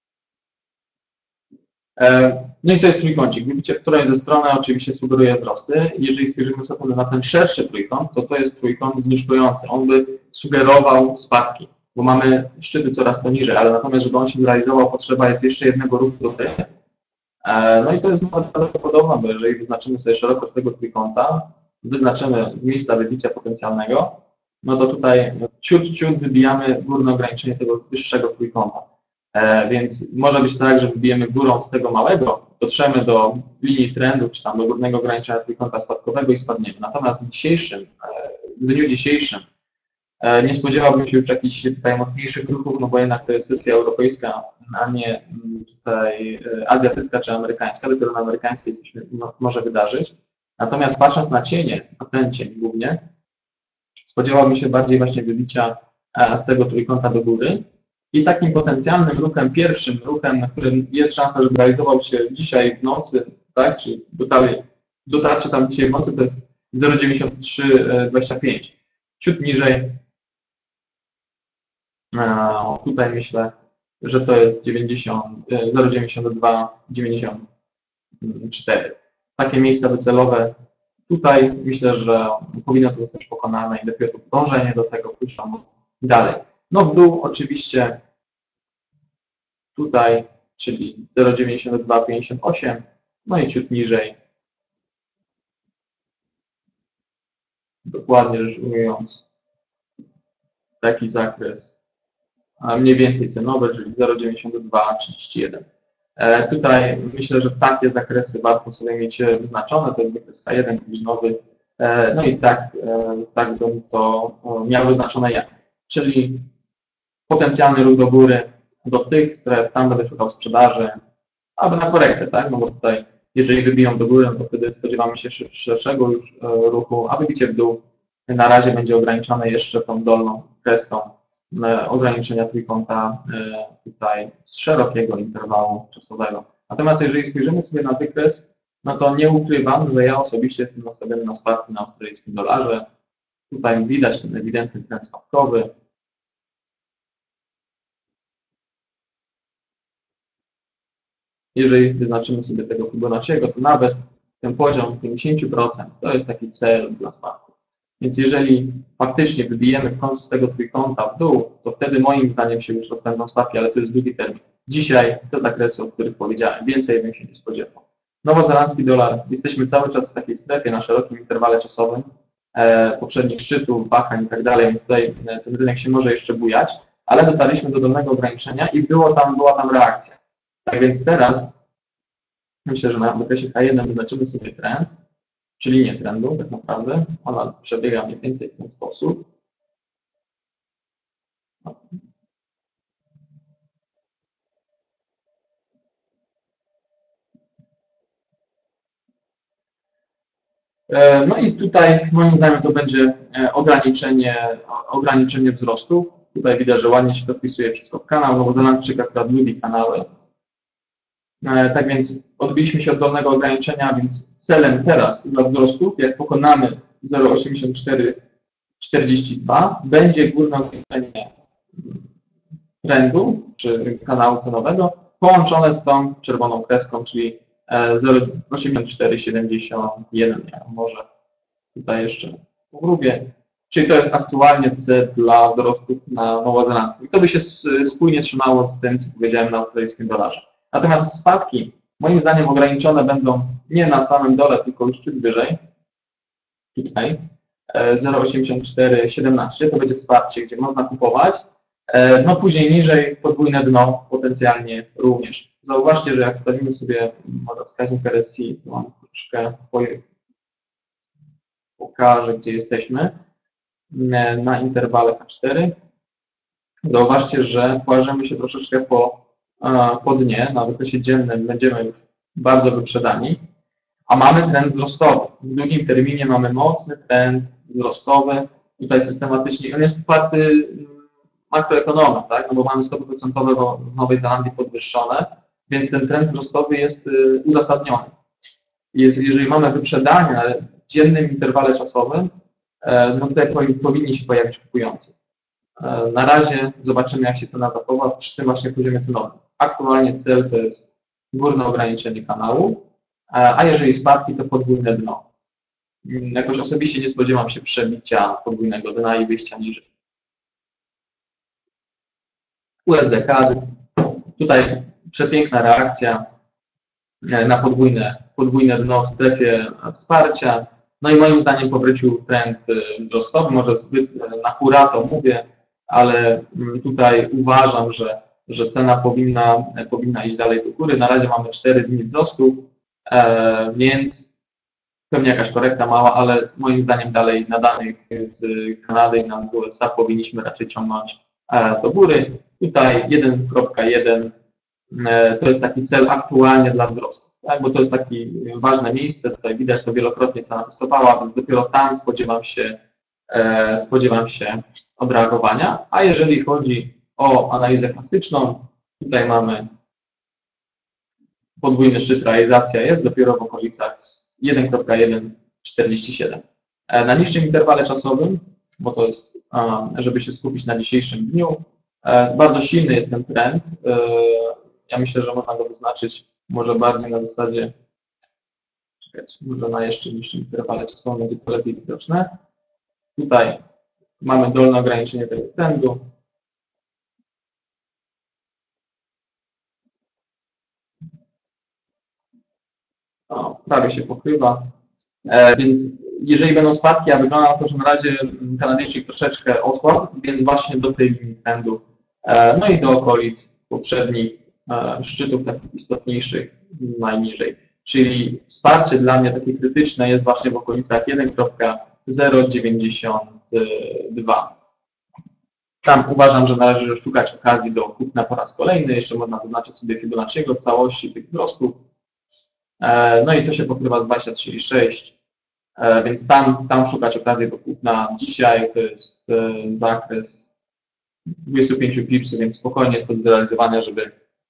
No i to jest trójkącik. Widzicie, w której ze strony oczywiście sugeruje wzrosty. Jeżeli spojrzymy sobie na ten szerszy trójkąt, to jest trójkąt zniżkujący. On by sugerował spadki, bo mamy szczyty coraz to niżej, ale natomiast, żeby on się zrealizował, potrzeba jest jeszcze jednego ruchu do góry. No i to jest prawdopodobne, bo jeżeli wyznaczymy sobie szerokość tego trójkąta, wyznaczymy z miejsca wybicia potencjalnego, no to tutaj ciut wybijamy górne ograniczenie tego wyższego trójkąta. Więc może być tak, że wybijemy górą z tego małego, dotrzemy do linii trendu, czy tam do górnego ograniczenia trójkąta spadkowego i spadniemy. Natomiast w dniu dzisiejszym nie spodziewałbym się już jakichś tutaj mocniejszych ruchów, no bo jednak to jest sesja europejska, a nie tutaj azjatycka czy amerykańska, dopiero na amerykańskiej coś może wydarzyć. Natomiast patrząc na cienie, na ten cień głównie, spodziewałbym się bardziej właśnie wybicia z tego trójkąta do góry. I takim potencjalnym ruchem, pierwszym ruchem, na którym jest szansa, żeby realizował się dzisiaj w nocy, tak, czy dotarcie tam dzisiaj w nocy, to jest 0,9325. Ciut niżej. Tutaj myślę, że to jest 0,9294. Takie miejsca docelowe. Tutaj myślę, że powinno to zostać pokonane i dopiero dążenie do tego pójdą dalej. No w dół oczywiście tutaj, czyli 0,9258, no i ciut niżej, dokładnie rzecz ujmując, taki zakres mniej więcej cenowy, czyli 0,9231. Tutaj myślę, że takie zakresy warto sobie mieć wyznaczone, to jest wykres H1 godzinowy, no i tak bym to miał wyznaczone ja, czyli potencjalny ruch do góry, do tych stref, tam będę szukał sprzedaży, albo na korektę, tak? No bo tutaj, jeżeli wybiją do góry, no to wtedy spodziewamy się szerszego już ruchu, a wybicie w dół na razie będzie ograniczone jeszcze tą dolną kreską ograniczenia trójkąta tutaj z szerokiego interwału czasowego. Natomiast jeżeli spojrzymy sobie na wykres, no to nie ukrywam, że ja osobiście jestem nastawiony na spadki na australijskim dolarze. Tutaj widać ten ewidentny trend spadkowy. Jeżeli wyznaczymy sobie tego Fibonacciego, to nawet ten poziom 50% to jest taki cel dla spadku. Więc jeżeli faktycznie wybijemy w końcu z tego trójkąta w dół, to wtedy moim zdaniem się już rozpędzą spadki, ale to jest długi termin. Dzisiaj te zakresy, o których powiedziałem, więcej bym się nie spodziewał. Nowozelandzki dolar, jesteśmy cały czas w takiej strefie na szerokim interwale czasowym, poprzednich szczytów, wahań i tak dalej, więc tutaj ten rynek się może jeszcze bujać, ale dotarliśmy do dolnego ograniczenia i była tam reakcja. Tak więc teraz myślę, że na wykresie H1 wyznaczymy sobie trend, czy linię trendu tak naprawdę. Ona przebiega mniej więcej w ten sposób. No i tutaj moim zdaniem to będzie ograniczenie wzrostów. Tutaj widać, że ładnie się to wpisuje wszystko w kanał. Nowozelandczyk akurat lubi kanały. Tak więc odbiliśmy się od dolnego ograniczenia, więc celem teraz dla wzrostów, jak pokonamy 0,8442, będzie górne ograniczenie trendu, czy kanału cenowego, połączone z tą czerwoną kreską, czyli 0,8471. Ja może tutaj jeszcze pogrubię. Czyli to jest aktualnie cel dla wzrostów na nowozelandzkim. I to by się spójnie trzymało z tym, co powiedziałem na australijskim dolarze. Natomiast spadki, moim zdaniem, ograniczone będą nie na samym dole, tylko już ciut wyżej. Tutaj 0,8417 to będzie wsparcie, gdzie można kupować. No później niżej podwójne dno potencjalnie również. Zauważcie, że jak wstawimy sobie wskaźnik RSI, to mam troszkę pokażę, gdzie jesteśmy, na interwale H4. Zauważcie, że płażymy się troszeczkę po dnie, na wykresie dziennym będziemy już bardzo wyprzedani, a mamy trend wzrostowy. W długim terminie mamy mocny trend wzrostowy, tutaj systematycznie, on jest oparty makroekonomem, tak? No bo mamy stopy procentowe w Nowej Zelandii podwyższone, więc ten trend wzrostowy jest uzasadniony. Jeżeli mamy wyprzedanie na dziennym interwale czasowym, no tutaj powinni się pojawić kupujący. Na razie zobaczymy, jak się cena zachowa przy tym właśnie poziomie cenowym. Aktualnie cel to jest górne ograniczenie kanału, a jeżeli spadki, to podwójne dno. Jakoś osobiście nie spodziewam się przebicia podwójnego dna i wyjścia niżej. USD CAD. Tutaj przepiękna reakcja na podwójne dno w strefie wsparcia. No i moim zdaniem powrócił trend wzrostowy, może zbyt na hura to mówię, ale tutaj uważam, że cena powinna iść dalej do góry. Na razie mamy 4 dni wzrostów, więc pewnie jakaś korekta mała, ale moim zdaniem dalej na danych z Kanady i z USA powinniśmy raczej ciągnąć do góry. Tutaj 1.1 to jest taki cel aktualnie dla wzrostu, tak? Bo to jest takie ważne miejsce, tutaj widać to wielokrotnie cena testowała, więc dopiero tam spodziewam się odreagowania. A jeżeli chodzi o analizę klasyczną, tutaj mamy podwójny szczyt, realizacja jest dopiero w okolicach 1.147. Na niższym interwale czasowym, bo to jest, żeby się skupić na dzisiejszym dniu, bardzo silny jest ten trend. Ja myślę, że można go wyznaczyć może bardziej na zasadzie, może na jeszcze niższym interwale czasowym będzie to lepiej widoczne. Tutaj mamy dolne ograniczenie tego trendu. O, prawie się pokrywa. Więc jeżeli będą spadki, a wygląda na to, że na razie Kanadyjczyk troszeczkę osłabł, więc właśnie do tej linii trendu, no i do okolic poprzednich szczytów takich istotniejszych najniżej. Czyli wsparcie dla mnie takie krytyczne jest właśnie w okolicach 1.092. Tam uważam, że należy szukać okazji do kupna po raz kolejny. Jeszcze można wyznaczyć sobie Fibonacciego całości tych wzrostów. No i to się pokrywa z 23,6, więc tam szukać okazji do kupna. Dzisiaj to jest zakres 25 pipsów, więc spokojnie jest to zrealizowane, żeby...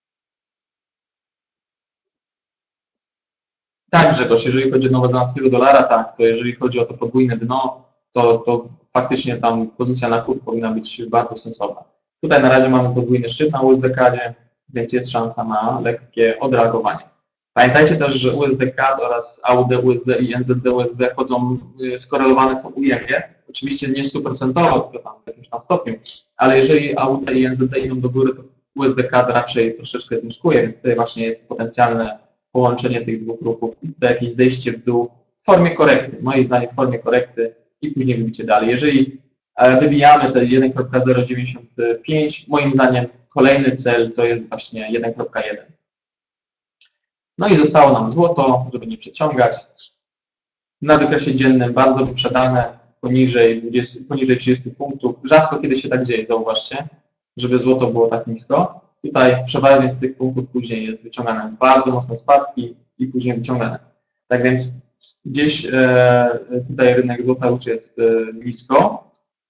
Tak, Grzegorz, jeżeli chodzi o nowozelandzkiego dolara, tak, to jeżeli chodzi o to podwójne dno, to faktycznie tam pozycja na kup powinna być bardzo sensowna. Tutaj na razie mamy podwójny szczyt na USD-CAD, więc jest szansa na lekkie odreagowanie. Pamiętajcie też, że USD-CAD oraz AUD-USD i NZD-USD skorelowane są ujemnie. Oczywiście nie 100%, tylko tam w jakimś tam stopniu, ale jeżeli AUD i NZD idą do góry, to USD-CAD raczej troszeczkę zniżkuje, więc tutaj właśnie jest potencjalne połączenie tych dwóch ruchów i tutaj jakieś zejście w dół w formie korekty, moim zdaniem w formie korekty i później wybicie dalej. Jeżeli wybijamy te 1.095, moim zdaniem kolejny cel to jest właśnie 1.1. No i zostało nam złoto, żeby nie przeciągać. Na wykresie dziennym bardzo wyprzedane, poniżej 30 punktów. Rzadko kiedy się tak dzieje, zauważcie, żeby złoto było tak nisko. Tutaj przeważnie z tych punktów później jest wyciągane bardzo mocne spadki i później wyciągane. Tak więc gdzieś tutaj rynek złota już jest nisko.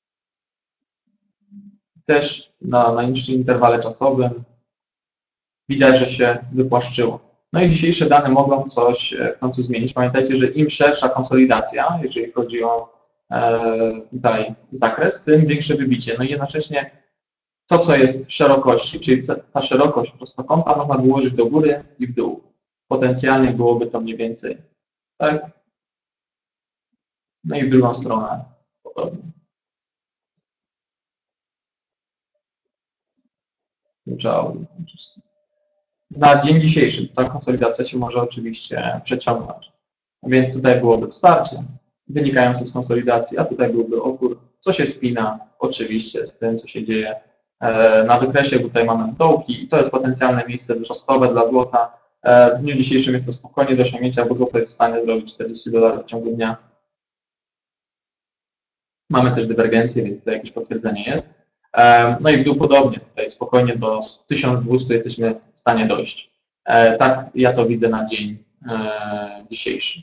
Też na najniższym interwale czasowym widać, że się wypłaszczyło. No i dzisiejsze dane mogą coś w końcu zmienić. Pamiętajcie, że im szersza konsolidacja, jeżeli chodzi o tutaj zakres, tym większe wybicie. No i jednocześnie to, co jest w szerokości, czyli ta szerokość prostokąta można wyłożyć do góry i w dół. Potencjalnie byłoby to mniej więcej tak. No i w drugą stronę podobnie. Na dzień dzisiejszy ta konsolidacja się może oczywiście przeciągnąć. Więc tutaj byłoby wsparcie wynikające z konsolidacji, a tutaj byłby opór, co się spina oczywiście z tym, co się dzieje Na wykresie tutaj mamy dołki i to jest potencjalne miejsce wzrostowe dla złota. W dniu dzisiejszym jest to spokojnie do osiągnięcia, bo złoto jest w stanie zrobić $40 w ciągu dnia. Mamy też dywergencję, więc tutaj jakieś potwierdzenie jest. No i w dół podobnie, tutaj spokojnie do 1200 jesteśmy w stanie dojść. Tak ja to widzę na dzień dzisiejszy.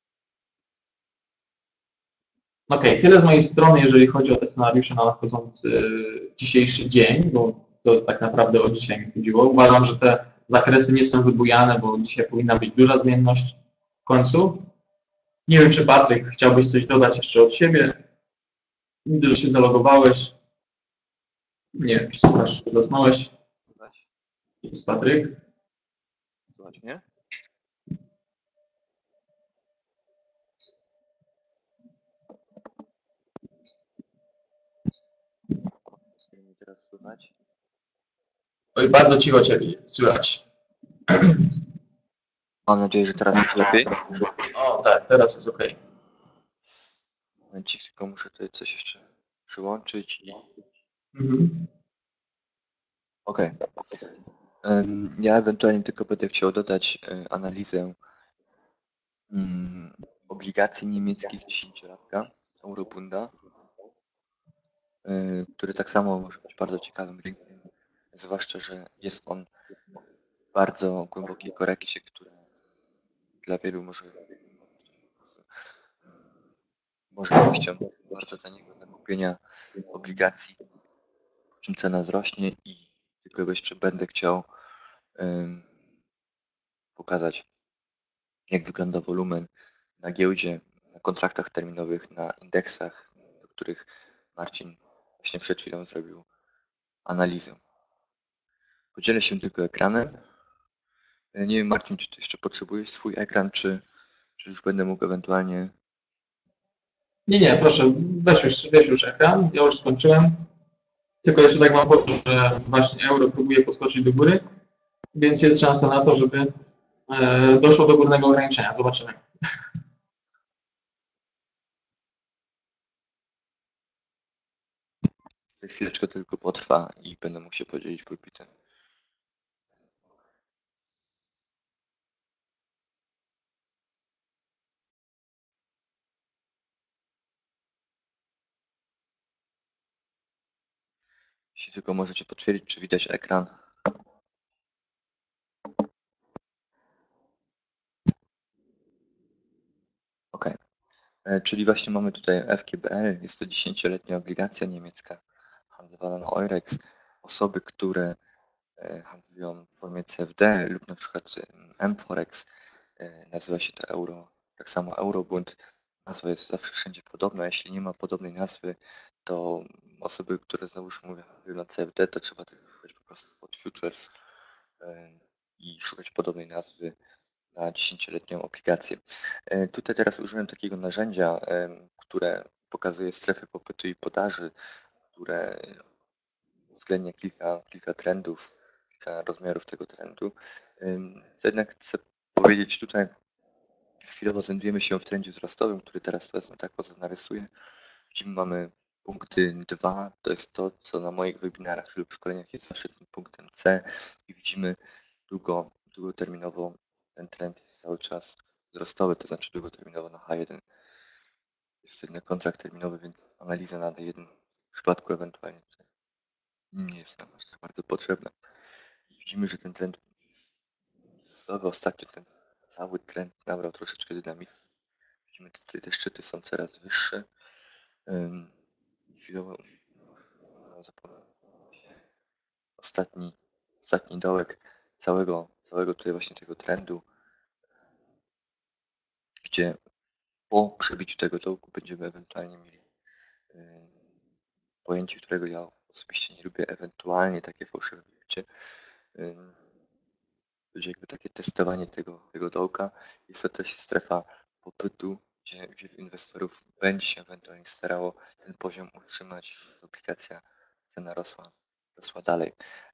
Ok, tyle z mojej strony, jeżeli chodzi o te scenariusze na nadchodzący dzisiejszy dzień, bo to tak naprawdę o dzisiaj mi chodziło. Uważam, że te zakresy nie są wybujane, bo dzisiaj powinna być duża zmienność w końcu. Nie wiem, czy Patryk chciałbyś coś dodać jeszcze od siebie? Widzę, że się zalogowałeś. Nie wiem, czy słuchasz, zasnąłeś? Jest Patryk. Słuchać mnie? Mnie teraz słychać? Oj, bardzo cicho Ciebie słychać. Mam nadzieję, że teraz już lepiej. O, tak, teraz jest ok. Momencik, tylko muszę tutaj coś jeszcze przyłączyć i... Mhm. Okej. Ja ewentualnie tylko będę chciał dodać analizę obligacji niemieckich 10-latka Eurobunda, który tak samo może być bardzo ciekawym rynkiem, zwłaszcza, że jest on w bardzo głębokiej korekcie, która dla wielu może możliwością bardzo taniego zakupienia obligacji, po czym cena wzrośnie i tylko jeszcze będę chciał pokazać, jak wygląda wolumen na giełdzie, na kontraktach terminowych, na indeksach, do których Marcin właśnie przed chwilą zrobił analizę. Podzielę się tylko ekranem. Nie wiem, Marcin, czy ty jeszcze potrzebujesz swój ekran, czy już będę mógł ewentualnie... Nie, proszę, weź już ekran. Ja już skończyłem. Tylko jeszcze tak Wam powiem, że właśnie euro próbuje podskoczyć do góry, więc jest szansa na to, żeby doszło do górnego ograniczenia. Zobaczymy. Chwileczkę tylko potrwa i będę mógł się podzielić pulpitem. Jeśli tylko możecie potwierdzić, czy widać ekran. OK. Czyli właśnie mamy tutaj FGBL, jest to 10-letnia obligacja niemiecka handlowana na Eurex. Osoby, które handlują w formie CFD lub na przykład mForex, nazywa się to euro, tak samo Eurobund. Nazwa jest zawsze wszędzie podobna. Jeśli nie ma podobnej nazwy, to osoby, które załóżmy mówią na CFD, to trzeba tylko szukać po prostu pod futures i szukać podobnej nazwy na 10-letnią aplikację. Tutaj teraz użyłem takiego narzędzia, które pokazuje strefy popytu i podaży, które uwzględnia kilka trendów, kilka rozmiarów tego trendu. Co jednak chcę powiedzieć tutaj, chwilowo znajdujemy się w trendzie wzrostowym, który teraz wezmę tak narysuję. Widzimy, mamy punkty 2, to jest to, co na moich webinarach lub szkoleniach jest zawsze tym punktem C i widzimy długoterminowo ten trend jest cały czas wzrostowy, to znaczy długoterminowo na H1 jest jednak kontrakt terminowy, więc analiza na D1 w przypadku ewentualnie nie jest nam aż tak bardzo potrzebna. Widzimy, że ten trend wzrostowy ostatnio ten cały trend nabrał troszeczkę dynamiki. Widzimy, tutaj te szczyty są coraz wyższe. Chwilowo ostatni dołek całego tutaj właśnie tego trendu, gdzie po przebiciu tego dołku będziemy ewentualnie mieli pojęcie, którego ja osobiście nie lubię, ewentualnie takie fałszywe bicie. Będzie jakby takie testowanie tego dołka. Jest to też strefa popytu, gdzie wielu inwestorów będzie się ewentualnie starało ten poziom utrzymać. Obligacja, cena rosła dalej.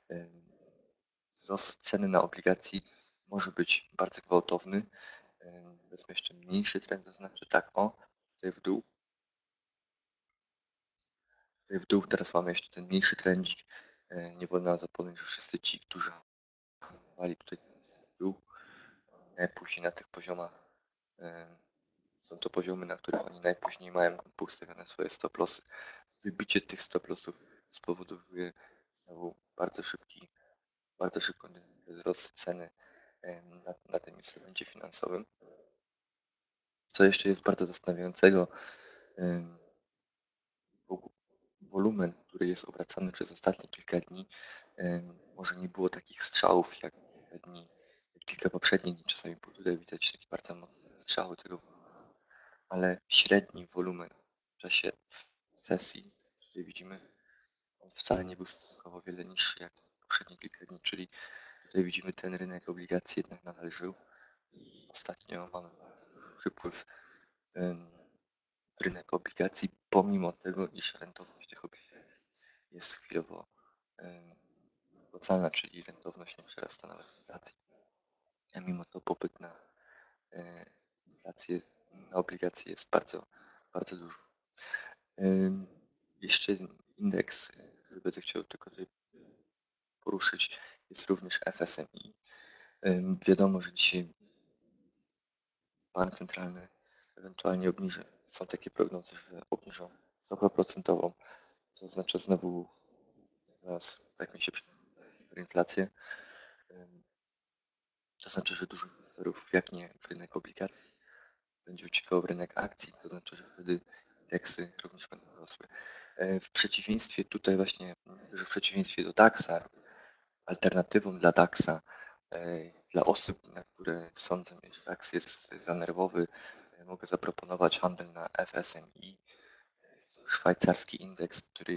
Wzrost ceny na obligacji może być bardzo gwałtowny. Wezmę jeszcze mniejszy trend, zaznaczę tak, tutaj w dół. Tutaj w dół teraz mamy jeszcze ten mniejszy trendzik. Nie wolno zapomnieć, że wszyscy ci, którzy handlowali tutaj był, później na tych poziomach są to poziomy, na których oni najpóźniej mają poustawione swoje stop lossy. Wybicie tych stop lossów spowoduje znowu bardzo szybki wzrost ceny na tym instrumencie finansowym. Co jeszcze jest bardzo zastanawiającego, wolumen, który jest obracany przez ostatnie kilka dni, może nie było takich strzałów jak kilka poprzednich dni. Czasami tutaj widać takie bardzo mocne strzały tego, ale średni wolumen w czasie sesji, tutaj widzimy, on wcale nie był stosunkowo wiele niższy jak poprzednie kilka dni, czyli tutaj widzimy ten rynek obligacji jednak nadal żył. Ostatnio mamy przypływ w rynek obligacji, pomimo tego, iż rentowność tych obligacji jest chwilowo opłacalna, czyli rentowność nie przerasta nawet inflacji. A mimo to popyt na inflację, na obligacje jest bardzo, bardzo duży. Jeszcze indeks, który będę chciał tylko tutaj poruszyć, jest również FSMI. Wiadomo, że dzisiaj bank centralny ewentualnie obniży. Są takie prognozy, że obniżą stopę procentową, co oznacza znowu teraz, tak mi się inflację. To znaczy, że dużo inwestorów wjawnie w rynek obligacji, będzie uciekał w rynek akcji, to znaczy, że wtedy indeksy również będą rosły. W przeciwieństwie tutaj właśnie, że w przeciwieństwie do DAX-a, alternatywą dla DAX-a, dla osób, na które sądzę, że DAX jest za nerwowy, mogę zaproponować handel na FSMI, szwajcarski indeks, który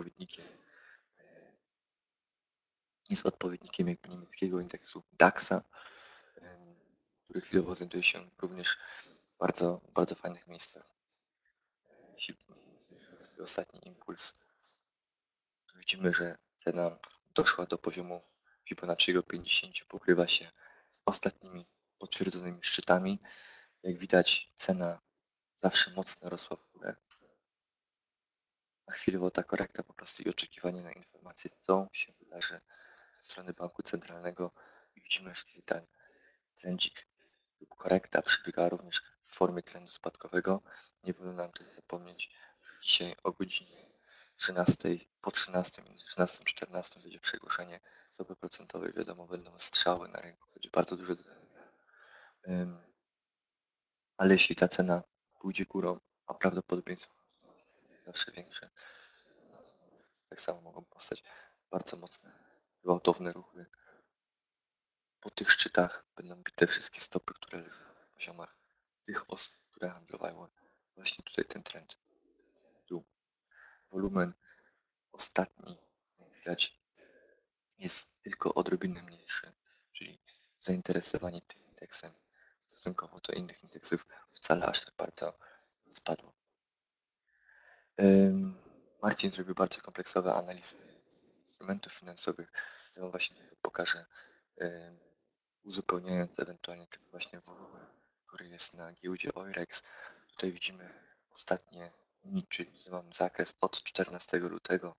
jest odpowiednikiem jakby niemieckiego indeksu DAX-a, który chwilowo znajduje się również w bardzo, bardzo fajnych miejscach. Jeśli ostatni impuls, widzimy, że cena doszła do poziomu Fibonacciego 50, pokrywa się z ostatnimi potwierdzonymi szczytami. Jak widać, cena zawsze mocno rosła w górę, a chwilowo ta korekta po prostu i oczekiwanie na informacje, co się wydarzy ze strony banku centralnego, i widzimy, że ten trendzik lub korekta przebiega również w formie trendu spadkowego. Nie wolno nam też zapomnieć, że dzisiaj o godzinie 13, po 13, między 13 a 14 będzie przegłoszenie stopy procentowej. Wiadomo, będą strzały na rynku, będzie bardzo dużo ale jeśli ta cena pójdzie górą, a prawdopodobieństwo jest zawsze większe, tak samo mogą powstać bardzo mocne, gwałtowne ruchy. Po tych szczytach będą bite wszystkie stopy, które leżą w poziomach tych osób, które handlowały. Właśnie tutaj ten trend. Tu wolumen ostatni, jak widać, jest tylko odrobinę mniejszy, czyli zainteresowanie tym indeksem stosunkowo do innych indeksów wcale aż tak bardzo nie spadło. Marcin zrobił bardzo kompleksowe analizy instrumentów finansowych. Ja wam właśnie pokażę, uzupełniając ewentualnie ten właśnie wolumen, który jest na giełdzie Eurex. Tutaj widzimy ostatnie dni, czyli mam zakres od 14 lutego,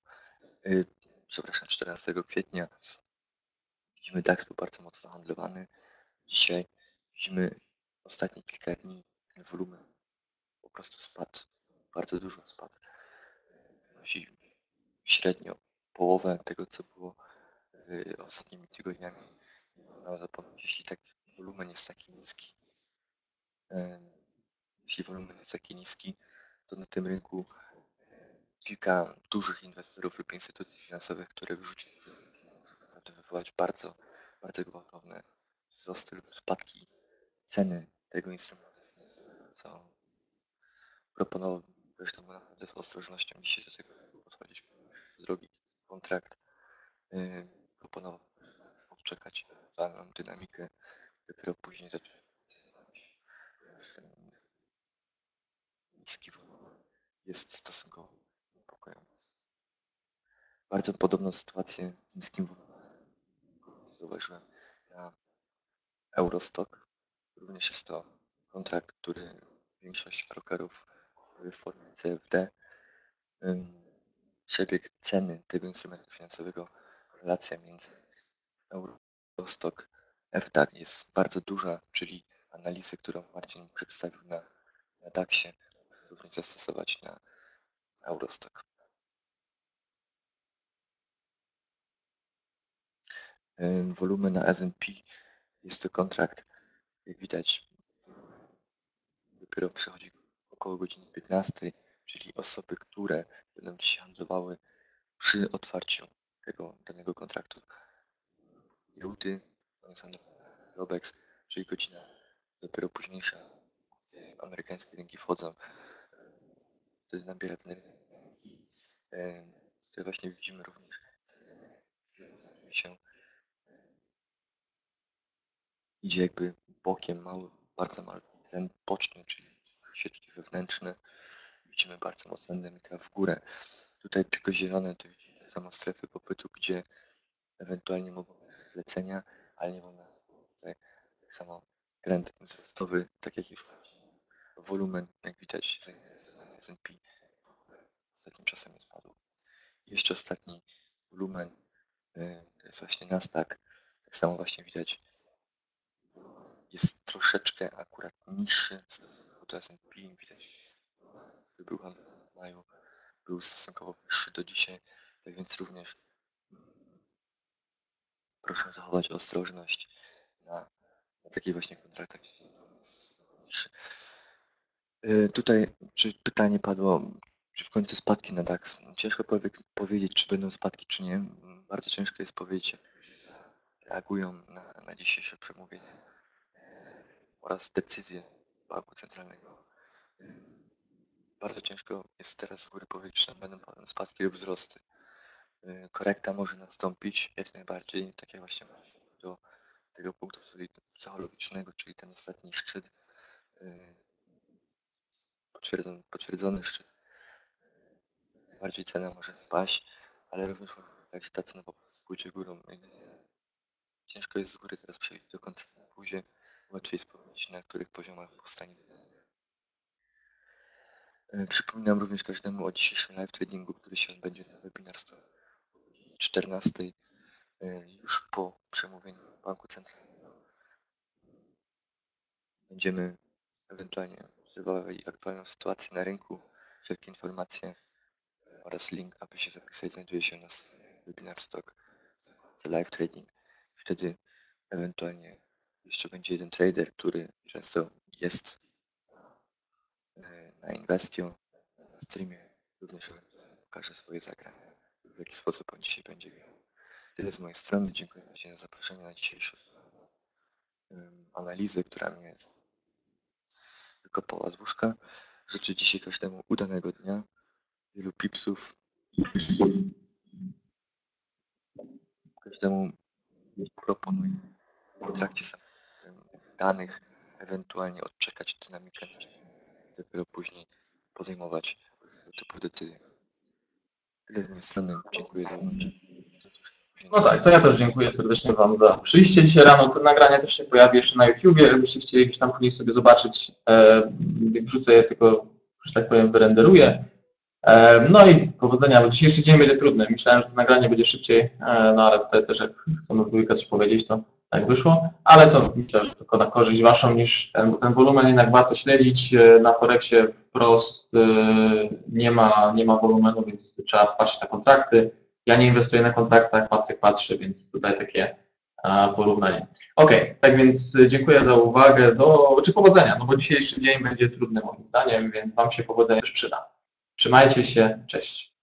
14 kwietnia. Widzimy DAX był bardzo mocno handlowany. Dzisiaj widzimy ostatnie kilka dni ten wolumen po prostu spadł, bardzo dużo spadł. Wynosi średnio połowę tego, co było ostatnimi tygodniami. No, zapomnieć, jeśli wolumen jest taki niski, to na tym rynku kilka dużych inwestorów lub instytucji finansowych, które wyrzuciły, naprawdę wywołać bardzo, bardzo gwałtowne wzrosty lub spadki ceny tego instrumentu, co proponowałbym każdemu naprawdę z ostrożnością dzisiaj do tego podchodzić. Drogi kontrakt proponował odczekać daną dynamikę, dopiero później zacząć ten niski wolumen jest stosunkowo niepokojący. Bardzo podobną sytuację z niskim wolumenem zauważyłem na Eurostock. Również jest to kontrakt, który większość brokerów w formie CFD. Przebieg ceny tego instrumentu finansowego korelacja między Eurostock FDAX jest bardzo duża, czyli analizę, którą Marcin przedstawił na DAX-ie, również zastosować na Eurostock. Wolumen na S&P jest to kontrakt, jak widać, dopiero przechodzi około godziny 15, czyli osoby, które będą dzisiaj handlowały przy otwarciu tego danego kontraktu giełdy, Robex, czyli godzina dopiero późniejsza, amerykańskie rynki wchodzą, wtedy nabiera ten rynek. Tutaj właśnie widzimy również się idzie jakby bokiem, mały, bardzo mały ten boczny, czyli sieczki wewnętrzne. Widzimy bardzo mocno dynamika w górę. Tutaj tylko zielone to widzimy tak samo strefy popytu, gdzie ewentualnie mogą być zlecenia, ale nie mamy tutaj tak samo trend wzrostowy, tak jak już wolumen, jak widać, S&P ostatnim czasem nie spadł. Jeszcze ostatni wolumen to jest właśnie Nasdaq. Tak samo właśnie widać, jest troszeczkę akurat niższy do S&P. Widać, że był w maju, był stosunkowo wyższy do dzisiaj, tak więc również proszę zachować ostrożność na takich właśnie kontraktach. Tutaj czy pytanie padło, czy w końcu spadki na DAX? Ciężko powiedzieć, czy będą spadki, czy nie. Bardzo ciężko jest powiedzieć, jak reagują na dzisiejsze przemówienie oraz decyzje Banku Centralnego. Bardzo ciężko jest teraz z góry powiedzieć, czy tam będą spadki lub wzrosty. Korekta może nastąpić jak najbardziej, tak jak właśnie do tego punktu psychologicznego, czyli ten ostatni szczyt, potwierdzony szczyt. Bardziej cena może spaść, ale również jak się ta cena po prostu pójdzie górą. Ciężko jest z góry teraz przejść do końca później, łatwiej jest powiedzieć, na których poziomach powstanie. Przypominam również każdemu o dzisiejszym live tradingu, który się odbędzie na webinar 14 już po przemówieniu Banku Centralnego. Będziemy ewentualnie obserwowali aktualną sytuację na rynku, wszelkie informacje oraz link, aby się zapisać, znajduje się na webinar Stock za live trading. Wtedy ewentualnie jeszcze będzie jeden trader, który często jest na Investio, na streamie, również pokaże swoje zagrania, w jaki sposób on dzisiaj będzie grał. Tyle z mojej strony. Dziękuję Ci za zaproszenie na dzisiejszą analizę, która mnie wykopała z łóżka. Życzę dzisiaj każdemu udanego dnia, wielu pipsów, każdemu proponuję w trakcie danych ewentualnie odczekać dynamikę, dopiero później podejmować tego typu decyzje. Tyle z mojej strony. Dziękuję za uwagę. No tak, to ja też dziękuję serdecznie Wam za przyjście dzisiaj rano. To nagranie też się pojawi jeszcze na YouTubie, jakbyście chcieli gdzieś tam później sobie zobaczyć. Wrzucę je tylko, że tak powiem, wyrenderuję. No i powodzenia, bo dzisiejszy dzień będzie trudny. Myślałem, że to nagranie będzie szybciej, no ale tutaj też jak chcemy w dwójkę coś powiedzieć, to tak wyszło. Ale to myślę, że tylko na korzyść Waszą niż ten wolumen jednak warto śledzić. Na Forexie wprost nie ma wolumenu, więc trzeba patrzeć na kontrakty. Ja nie inwestuję na kontraktach, Patryk patrzy, więc tutaj takie porównanie. Ok, tak więc dziękuję za uwagę, czy powodzenia, no bo dzisiejszy dzień będzie trudny moim zdaniem, więc Wam się powodzenia też przyda. Trzymajcie się, cześć.